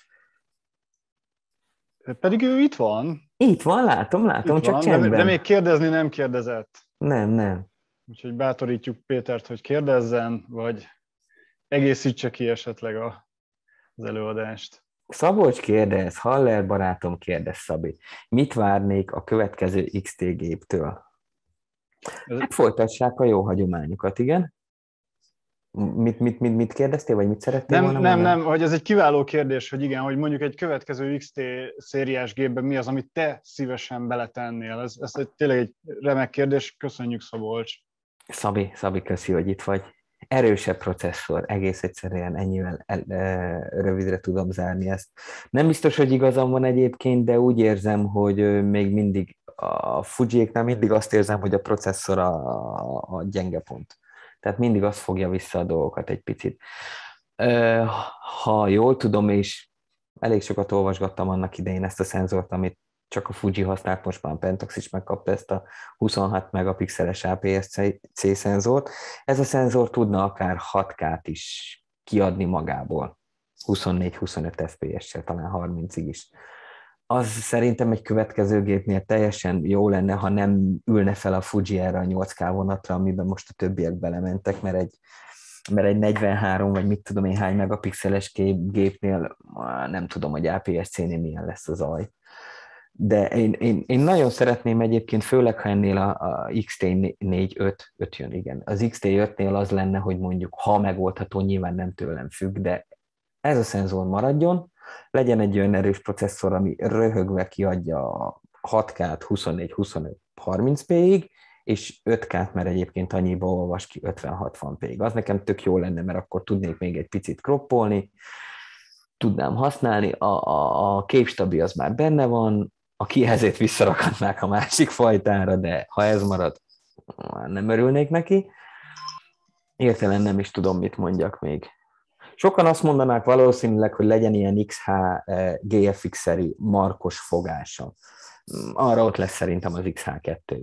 Pedig ő itt van. Itt van, látom, látom, itt csak van, csendben. De, de még kérdezni nem kérdezett. Nem, nem. Úgyhogy bátorítjuk Pétert, hogy kérdezzen, vagy egészítse ki esetleg a, az előadást. Szabolcs kérdez, Haller barátom kérdez, Szabi. Mit várnék a következő iksz té géptől? Hát folytassák a jó hagyományokat, igen. Mit, mit, mit, mit kérdeztél, vagy mit szerettél nem, volna Nem, mondani? nem, hogy ez egy kiváló kérdés, hogy igen, hogy mondjuk egy következő iksz té szériás gépben mi az, amit te szívesen beletennél. Ez, ez egy, tényleg egy remek kérdés, köszönjük, Szabolcs. Szabi, Szabi, köszi, hogy itt vagy. Erősebb processzor, egész egyszerűen ennyivel el, e, rövidre tudom zárni ezt. Nem biztos, hogy igazam van egyébként, de úgy érzem, hogy még mindig a Fujiéknál mindig azt érzem, hogy a processzor a, a gyenge pont. Tehát mindig azt fogja vissza a dolgokat egy picit. Ha jól tudom, és elég sokat olvasgattam annak idején ezt a szenzort, amit csak a Fuji használt, most már a Pentax is megkapta ezt a huszonhat megapixeles á pé es cé szenzort. Ez a szenzor tudna akár hat kát is kiadni magából. huszonnégy-huszonöt ef pé es-sel, talán harmincig is. Az szerintem egy következő gépnél teljesen jó lenne, ha nem ülne fel a Fuji erre a nyolc ká vonatra, amiben most a többiek belementek, mert egy, mert egy negyvenhárom vagy mit tudom én hány megapixeles gépnél nem tudom, hogy á pé es cé-nél milyen lesz az zaj. De én, én, én nagyon szeretném egyébként, főleg ha ennél a, a iksz té négy öt, öt jön, igen. Az iksz té ötnél az lenne, hogy mondjuk, ha megoldható, nyilván nem tőlem függ, de ez a szenzor maradjon, legyen egy olyan erős processzor, ami röhögve kiadja a hat ká-t huszonnégy huszonöt harminc pé-ig, és öt ká-t, mert egyébként annyiba olvas ki ötven hatvan pé-ig. Az nekem tök jó lenne, mert akkor tudnék még egy picit kroppolni, tudnám használni, a, a, a képstabi az már benne van, a kijelzőt visszarakhatnák a másik fajtára, de ha ez marad, nem örülnék neki. Értelen nem is tudom, mit mondjak még. Sokan azt mondanák valószínűleg, hogy legyen ilyen iksz há gé ef iksz-szerű markos fogása. Arra ott lesz szerintem az iksz há kettő.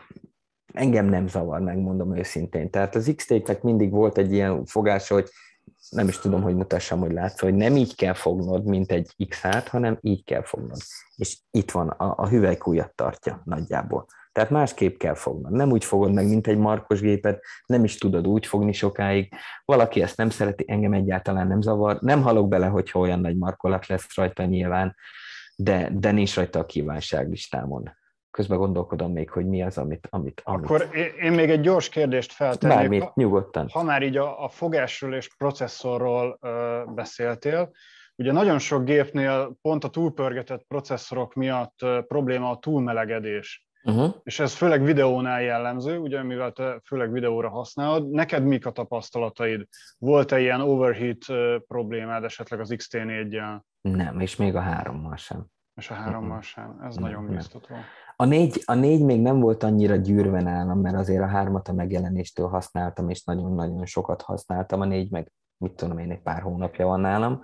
Engem nem zavar, megmondom őszintén. Tehát az iksz té-nek mindig volt egy ilyen fogása, hogy nem is tudom, hogy mutassam, hogy látsz, hogy nem így kell fognod, mint egy iksz há-t, hanem így kell fognod. És itt van, a, a hüvelykújat tartja nagyjából. Tehát másképp kell fognod. Nem úgy fogod meg, mint egy markos gépet, nem is tudod úgy fogni sokáig. Valaki ezt nem szereti, engem egyáltalán nem zavar. Nem halok bele, hogyha olyan nagy markolat lesz rajta nyilván, de, de nincs rajta a kívánságlistámon. Közben gondolkodom még, hogy mi az, amit... amit, amit... Akkor én még egy gyors kérdést feltennék. Bármit, ha, nyugodtan. Ha már így a, a fogásról és processzorról ö, beszéltél, ugye nagyon sok gépnél pont a túlpörgetett processzorok miatt ö, probléma a túlmelegedés. Uh-huh. És ez főleg videónál jellemző, ugye, mivel te főleg videóra használod. Neked mik a tapasztalataid? Volt-e ilyen overheat ö, problémád esetleg az iksz té néggyel? Nem, és még a hárommal sem. És a hárommal sem. Ez nem, nagyon biztató. A négy, a négy még nem volt annyira gyűrve nálam, mert azért a hármat a megjelenéstől használtam, és nagyon-nagyon sokat használtam. A négy meg, mit tudom én, egy pár hónapja van nálam.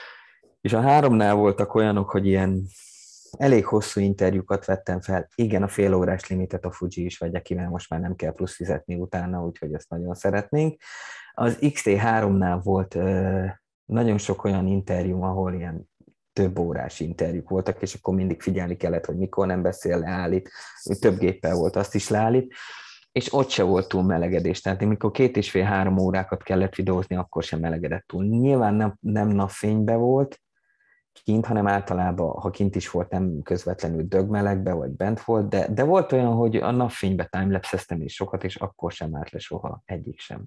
És a háromnál voltak olyanok, hogy ilyen elég hosszú interjúkat vettem fel. Igen, a fél órás limitet a Fuji is vegye ki, mert most már nem kell plusz fizetni utána, úgyhogy ezt nagyon szeretnénk. Az iksz té háromnál volt ö, nagyon sok olyan interjú, ahol ilyen több órás interjúk voltak, és akkor mindig figyelni kellett, hogy mikor nem beszél, leállít. Több géppel volt, azt is leállít. És ott se volt túl melegedés. Tehát amikor két és fél három órákat kellett videózni, akkor sem melegedett túl. Nyilván nem, nem napfénybe volt kint, hanem általában, ha kint is volt, nem közvetlenül dögmelegbe, vagy bent volt, de, de volt olyan, hogy a napfénybe timelapse-eztem is sokat, és akkor sem állt le soha, egyik sem.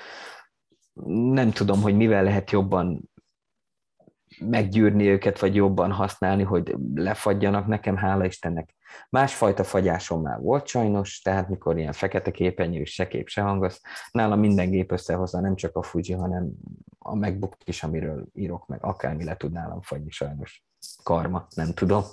Nem tudom, hogy mivel lehet jobban meggyűrni őket, vagy jobban használni, hogy lefagyjanak. Nekem, hála Istennek, másfajta fagyásom már volt sajnos, tehát mikor ilyen fekete képernyő, se kép, se hang, az nálam minden gép összehozza, nem csak a Fuji, hanem a MacBook is, amiről írok meg, akármi le tud nálam fagyni sajnos. Karma, nem tudom.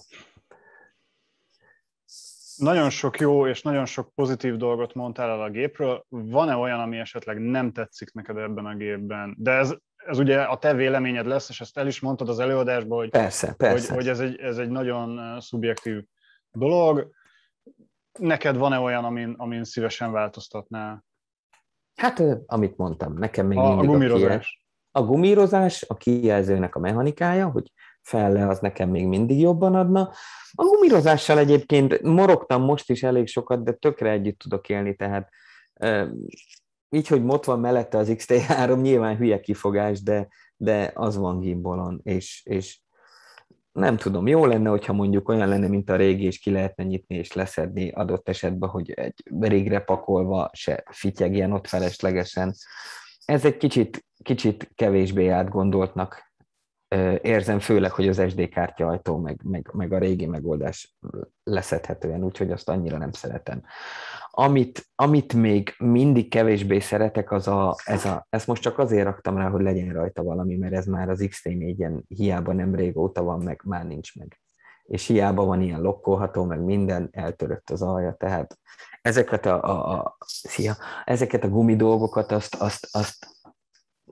Nagyon sok jó és nagyon sok pozitív dolgot mondtál el a gépről. Van-e olyan, ami esetleg nem tetszik neked ebben a gépben? De ez Ez ugye a te véleményed lesz, és ezt el is mondtad az előadásban, hogy, persze, persze. hogy, hogy ez, egy, ez egy nagyon szubjektív dolog. Neked van-e olyan, amin, amin szívesen változtatnál? Hát, amit mondtam, nekem még a, mindig a gumírozás. A, a gumírozás, a kijelzőnek a mechanikája, hogy fel-le, az nekem még mindig jobban adna. A gumírozással egyébként morogtam most is elég sokat, de tökre együtt tudok élni, tehát így, hogy ott van mellette az iksz té három, nyilván hülye kifogás, de, de az van gimbalon, és, és nem tudom, jó lenne, hogyha mondjuk olyan lenne, mint a régi, és ki lehetne nyitni és leszedni adott esetben, hogy egy régre pakolva se fityegjen ott feleslegesen. Ez egy kicsit, kicsit kevésbé átgondoltnak érzem, főleg, hogy az es dé kártyaajtó, meg, meg, meg a régi megoldás leszedhetően, úgyhogy azt annyira nem szeretem. Amit, amit még mindig kevésbé szeretek, az a, ez a, ezt most csak azért raktam rá, hogy legyen rajta valami, mert ez már az iksz té négyen hiába nem régóta van, meg már nincs meg. És hiába van ilyen lokkolható, meg minden, eltörött az alja, tehát ezeket a, a, a, szia, ezeket a gumi dolgokat, azt, azt, azt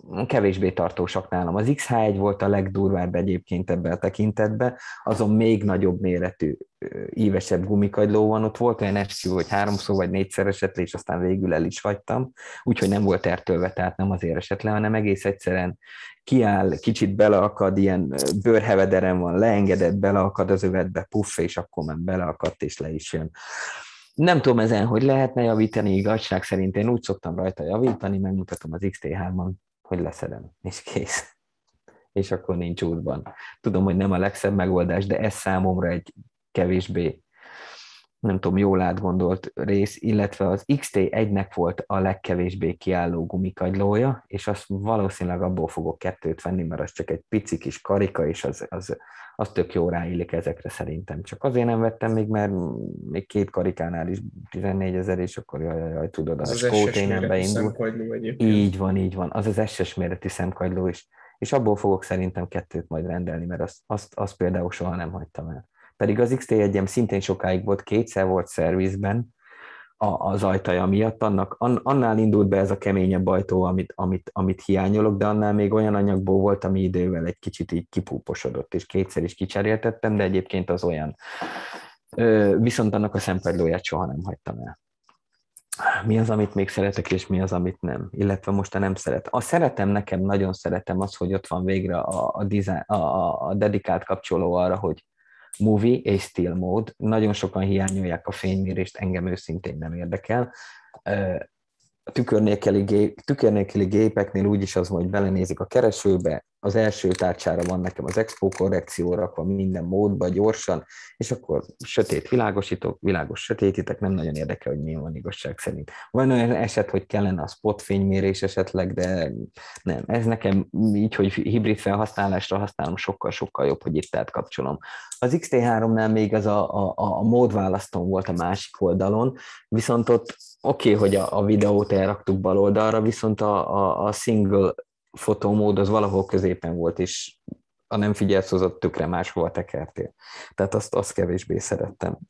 kevésbé tartósak nálam. Az iksz há egy volt a legdurvább egyébként ebben a tekintetben, azon még nagyobb méretű, ívesebb gumikagyló van, ott volt olyan eskü, hogy háromszor vagy négyszer esett le, és aztán végül el is hagytam, úgyhogy nem volt ertölve, tehát nem azért esett le, hanem egész egyszerűen kiáll, kicsit beleakad, ilyen bőrhevederen van, leengedett, beleakad az övetbe, puff, és akkor már beleakadt, és le is jön. Nem tudom ezen, hogy lehetne javítani, igazság szerint én úgy szoktam rajta javítani, megmutatom az iksz té hármon, hogy leszedem, és kész. És akkor nincs útban. Tudom, hogy nem a legszebb megoldás, de ez számomra egy kevésbé, nem tudom, jól átgondolt rész, illetve az iksz té egynek volt a legkevésbé kiálló gumikagylója, és azt valószínűleg abból fogok kettőt venni, mert az csak egy pici kis karika, és az, az, az tök jó ráillik ezekre szerintem. Csak azért nem vettem még, mert még két karikánál is tizennégyezer, és akkor jaj, jaj, jaj tudod, Az a az skóténen es es méretű beindul. szemkagyló egyébként. Így van, így van. Az az es es méretű szemkagyló is. És abból fogok szerintem kettőt majd rendelni, mert azt, azt, azt például soha nem hagytam el. Pedig az iksz té egyem szintén sokáig volt, kétszer volt szervizben az ajtaja miatt, annak, annál indult be ez a keményebb ajtó, amit, amit, amit hiányolok, de annál még olyan anyagból volt, ami idővel egy kicsit így kipúposodott, és kétszer is kicseréltettem, de egyébként az olyan. Viszont annak a szemkagylóját soha nem hagytam el. Mi az, amit még szeretek, és mi az, amit nem. Illetve most a nem szeret. A szeretem, nekem nagyon szeretem az, hogy ott van végre a, a, design, a, a dedikált kapcsoló arra, hogy movie és still mode. Nagyon sokan hiányolják a fénymérést, engem őszintén nem érdekel. A tükör nélküli, gép, tükör nélküli gépeknél úgyis az, hogy belenézik a keresőbe, az első tárcsára van nekem az expo korrekció rakva minden módba, gyorsan, és akkor sötét világosítok, világos sötétítek, nem nagyon érdekel, hogy mi van igazság szerint. Van olyan eset, hogy kellene a spot fénymérés esetleg, de nem. Ez nekem így, hogy hibrid felhasználásra használom, sokkal-sokkal jobb, hogy itt átkapcsolom. Az iksz té háromnál még az a, a, a módválasztón volt a másik oldalon, viszont ott oké, okay, hogy a, a videót elraktuk bal oldalra, viszont a, a, a single fotómód az valahol középen volt, és a nem figyelsz, az ott tökre máshol tekertél. Tehát azt, azt kevésbé szerettem.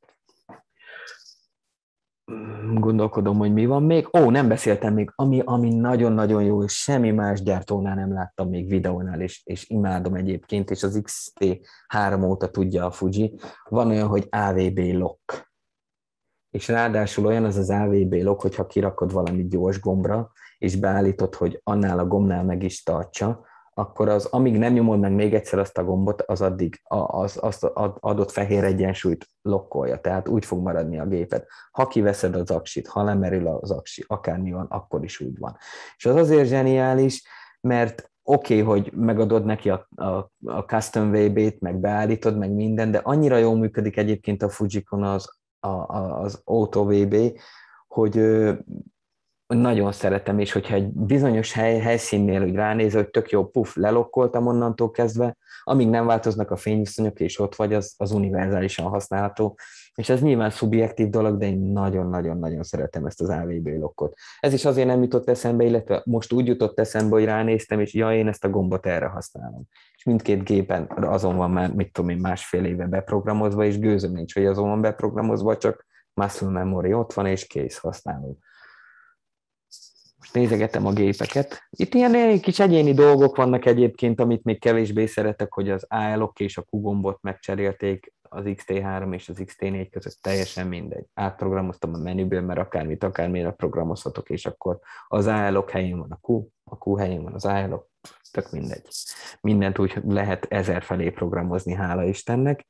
Gondolkodom, hogy mi van még. Ó, nem beszéltem még, ami, ami nagyon-nagyon jó, és semmi más gyártónál nem láttam még videónál, és, és imádom egyébként, és az iksz té három óta tudja a Fuji. Van olyan, hogy á vé bé lock. És ráadásul olyan az az á vé bé lock, hogyha kirakod valami gyors gombra, és beállítod, hogy annál a gombnál meg is tartsa, akkor az, amíg nem nyomod meg még egyszer azt a gombot, az addig az, azt adott fehér egyensúlyt lokkolja, tehát úgy fog maradni a géped. Ha kiveszed az aksit, ha lemerül az aksi, akármi van, akkor is úgy van. És az azért zseniális, mert oké, okay, hogy megadod neki a, a, a custom vé bé-t, meg beállítod, meg minden, de annyira jól működik egyébként a Fujikon az, a, a, az Auto vé bé, hogy nagyon szeretem, és hogyha egy bizonyos hely, helyszínnél úgy ránézel, hogy tök jó, puff, lelokkoltam onnantól kezdve, amíg nem változnak a fényviszonyok, és ott vagy, az, az univerzálisan használható. És ez nyilván szubjektív dolog, de én nagyon-nagyon-nagyon szeretem ezt az á vé bé lockot. Ez is azért nem jutott eszembe, illetve most úgy jutott eszembe, hogy ránéztem, és ja, én ezt a gombot erre használom. És mindkét gépen azon van már, mit tudom én, másfél éve beprogramozva, és gőzöm nincs, hogy azon van beprogramozva, csak muscle memory ott van, és kész, használom. Most nézegetem a gépeket. Itt ilyen kis egyéni dolgok vannak egyébként, amit még kevésbé szeretek, hogy az á lock és a Q gombot megcserélték az iksz té három és az iksz té négy között, teljesen mindegy. Átprogramoztam a menüből, mert akármit, akármire programozhatok, és akkor az á lock helyén van a Q, a Q helyén van az á lock, tök mindegy. Mindent úgy lehet ezer felé programozni, hála Istennek.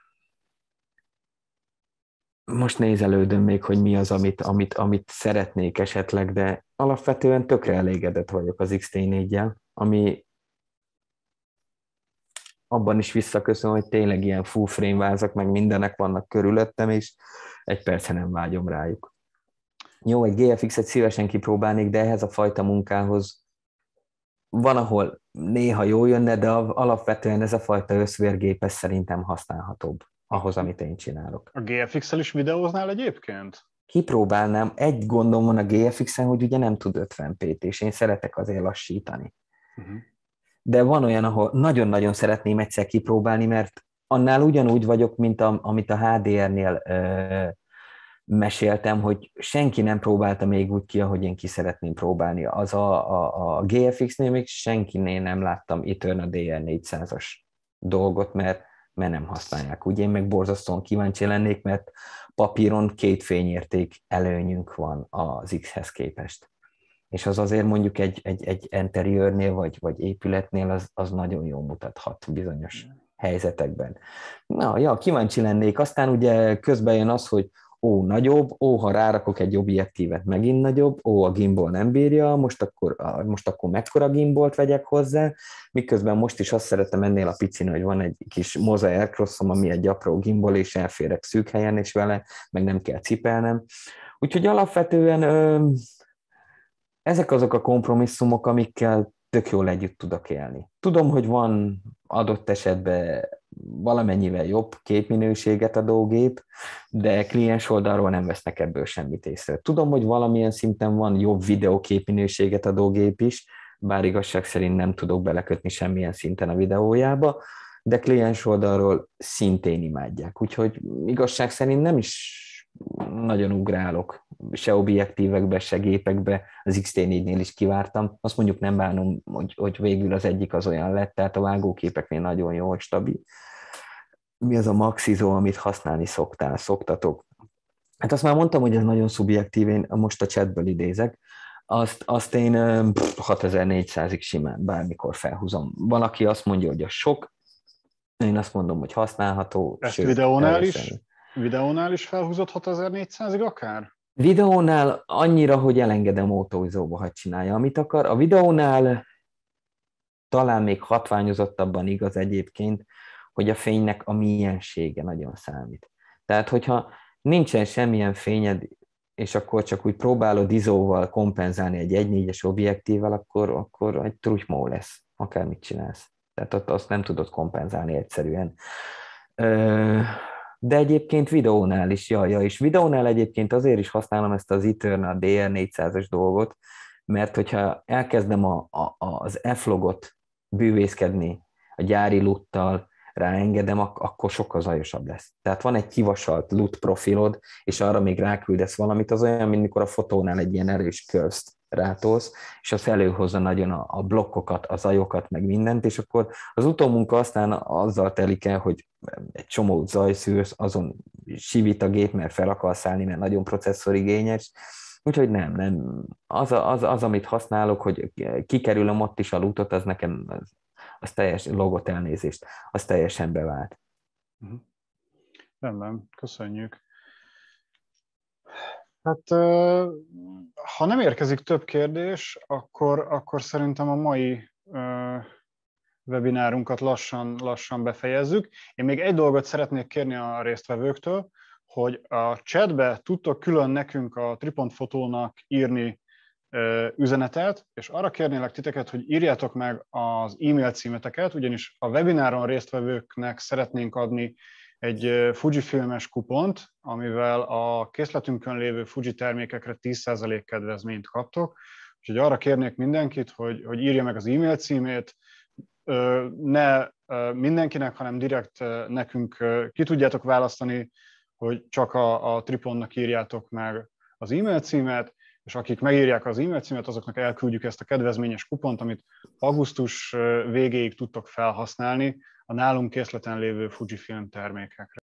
Most nézelődöm még, hogy mi az, amit, amit, amit szeretnék esetleg, de alapvetően tökre elégedett vagyok az iksz té néggyel, ami abban is visszaköszön, hogy tényleg ilyen full frame vázak, meg mindenek vannak körülöttem, és egy persze nem vágyom rájuk. Jó, egy gé ef ikset szívesen kipróbálnék, de ehhez a fajta munkához van, ahol néha jó jönne, de alapvetően ez a fajta összvérgép ez szerintem használhatóbb ahhoz, amit én csinálok. A gé ef iksszel is videóznál egyébként? Kipróbálnám. Egy gondom van a gé ef iksen, hogy ugye nem tud ötven pé-t, és én szeretek azért lassítani. Uh-huh. De van olyan, ahol nagyon-nagyon szeretném egyszer kipróbálni, mert annál ugyanúgy vagyok, mint a, amit a há dé er-nél ö, meséltem, hogy senki nem próbálta még úgy ki, ahogy én ki szeretném próbálni. Az a, a, a gé ef iksz-nél még senkinél nem láttam Eterna dé er négyszázas dolgot, mert, mert nem használják. Úgy én meg borzasztóan kíváncsi lennék, mert papíron két fényérték előnyünk van az X-hez képest. És az azért mondjuk egy, egy, egy interiőrnél vagy, vagy épületnél az, az nagyon jól mutathat bizonyos helyzetekben. Na, ja, kíváncsi lennék. Aztán ugye közben jön az, hogy ó, nagyobb, ó, ha rárakok egy objektívet, megint nagyobb, ó, a gimbal nem bírja, most akkor, most akkor mekkora gimbalt vegyek hozzá, miközben most is azt szeretem ennél a picin, hogy van egy kis Moza Aircrossom, ami egy apró gimbal, és elférek szűk helyen is vele, meg nem kell cipelnem. Úgyhogy alapvetően ö, ezek azok a kompromisszumok, amikkel tök jól együtt tudok élni. Tudom, hogy van adott esetben valamennyivel jobb képminőséget adó gép, de kliens oldalról nem vesznek ebből semmit észre. Tudom, hogy valamilyen szinten van jobb videóképminőséget adó gép is, bár igazság szerint nem tudok belekötni semmilyen szinten a videójába, de kliens oldalról szintén imádják. Úgyhogy igazság szerint nem is nagyon ugrálok se objektívekbe, se gépekbe, az iksz té négynél is kivártam. Azt mondjuk nem bánom, hogy, hogy végül az egyik az olyan lett, tehát a vágóképeknél nagyon jó, hogy stabil. Mi az a Maxizó, amit használni szoktál, szoktatok? Hát azt már mondtam, hogy ez nagyon szubjektív, én most a chatből idézek. Azt, azt én hatezer-négyszázig simán bármikor felhúzom. Valaki azt mondja, hogy a sok, én azt mondom, hogy használható. Ezt sőt, videónál is? Videónál is felhúzott hatezer-négyszázig akár? Videónál annyira, hogy elengedem autóizóba, ha csinálja, amit akar. A videónál talán még hatványozottabban igaz egyébként, hogy a fénynek a miensége nagyon számít. Tehát, hogyha nincsen semmilyen fényed, és akkor csak úgy próbálod izóval kompenzálni egy egy négyes objektívvel, akkor, akkor egy trutymó lesz, akármit csinálsz. Tehát ott azt nem tudod kompenzálni egyszerűen. De egyébként videónál is, ja, ja, és videónál egyébként azért is használom ezt az Eterna dé er négyszázas dolgot, mert hogyha elkezdem a, a, az F-logot bűvészkedni a gyári luttal, ráengedem, akkor sokkal zajosabb lesz. Tehát van egy kivasalt lut profilod, és arra még ráküldesz valamit, az olyan, mint mikor a fotónál egy ilyen erős curves rátolsz, és az előhozza nagyon a, a blokkokat, a zajokat, meg mindent, és akkor az utómunka aztán azzal telik el, hogy egy csomó zajszűrsz, azon sivít a gép, mert fel akarsz állni, mert nagyon processzorigényes, úgyhogy nem, nem. Az, az, az, amit használok, hogy kikerülöm ott is a lutot, az nekem az, az teljes logot elnézést, az teljesen bevált. Uh-huh. Rendben, köszönjük. Hát, ha nem érkezik több kérdés, akkor, akkor szerintem a mai webinárunkat lassan, lassan befejezzük. Én még egy dolgot szeretnék kérni a résztvevőktől, hogy a chatbe tudtok külön nekünk a Tripont Fotónak írni üzenetet, és arra kérnélek titeket, hogy írjátok meg az e-mail címeteket, ugyanis a webináron résztvevőknek szeretnénk adni egy Fujifilmes kupont, amivel a készletünkön lévő Fuji termékekre tíz százalék kedvezményt kaptok. Úgyhogy arra kérnék mindenkit, hogy, hogy írja meg az e-mail címét, ne mindenkinek, hanem direkt nekünk ki tudjátok választani, hogy csak a, a Tripontnak írjátok meg az e-mail címet, és akik megírják az e-mail címet, azoknak elküldjük ezt a kedvezményes kupont, amit augusztus végéig tudtok felhasználni a nálunk készleten lévő Fujifilm termékekre.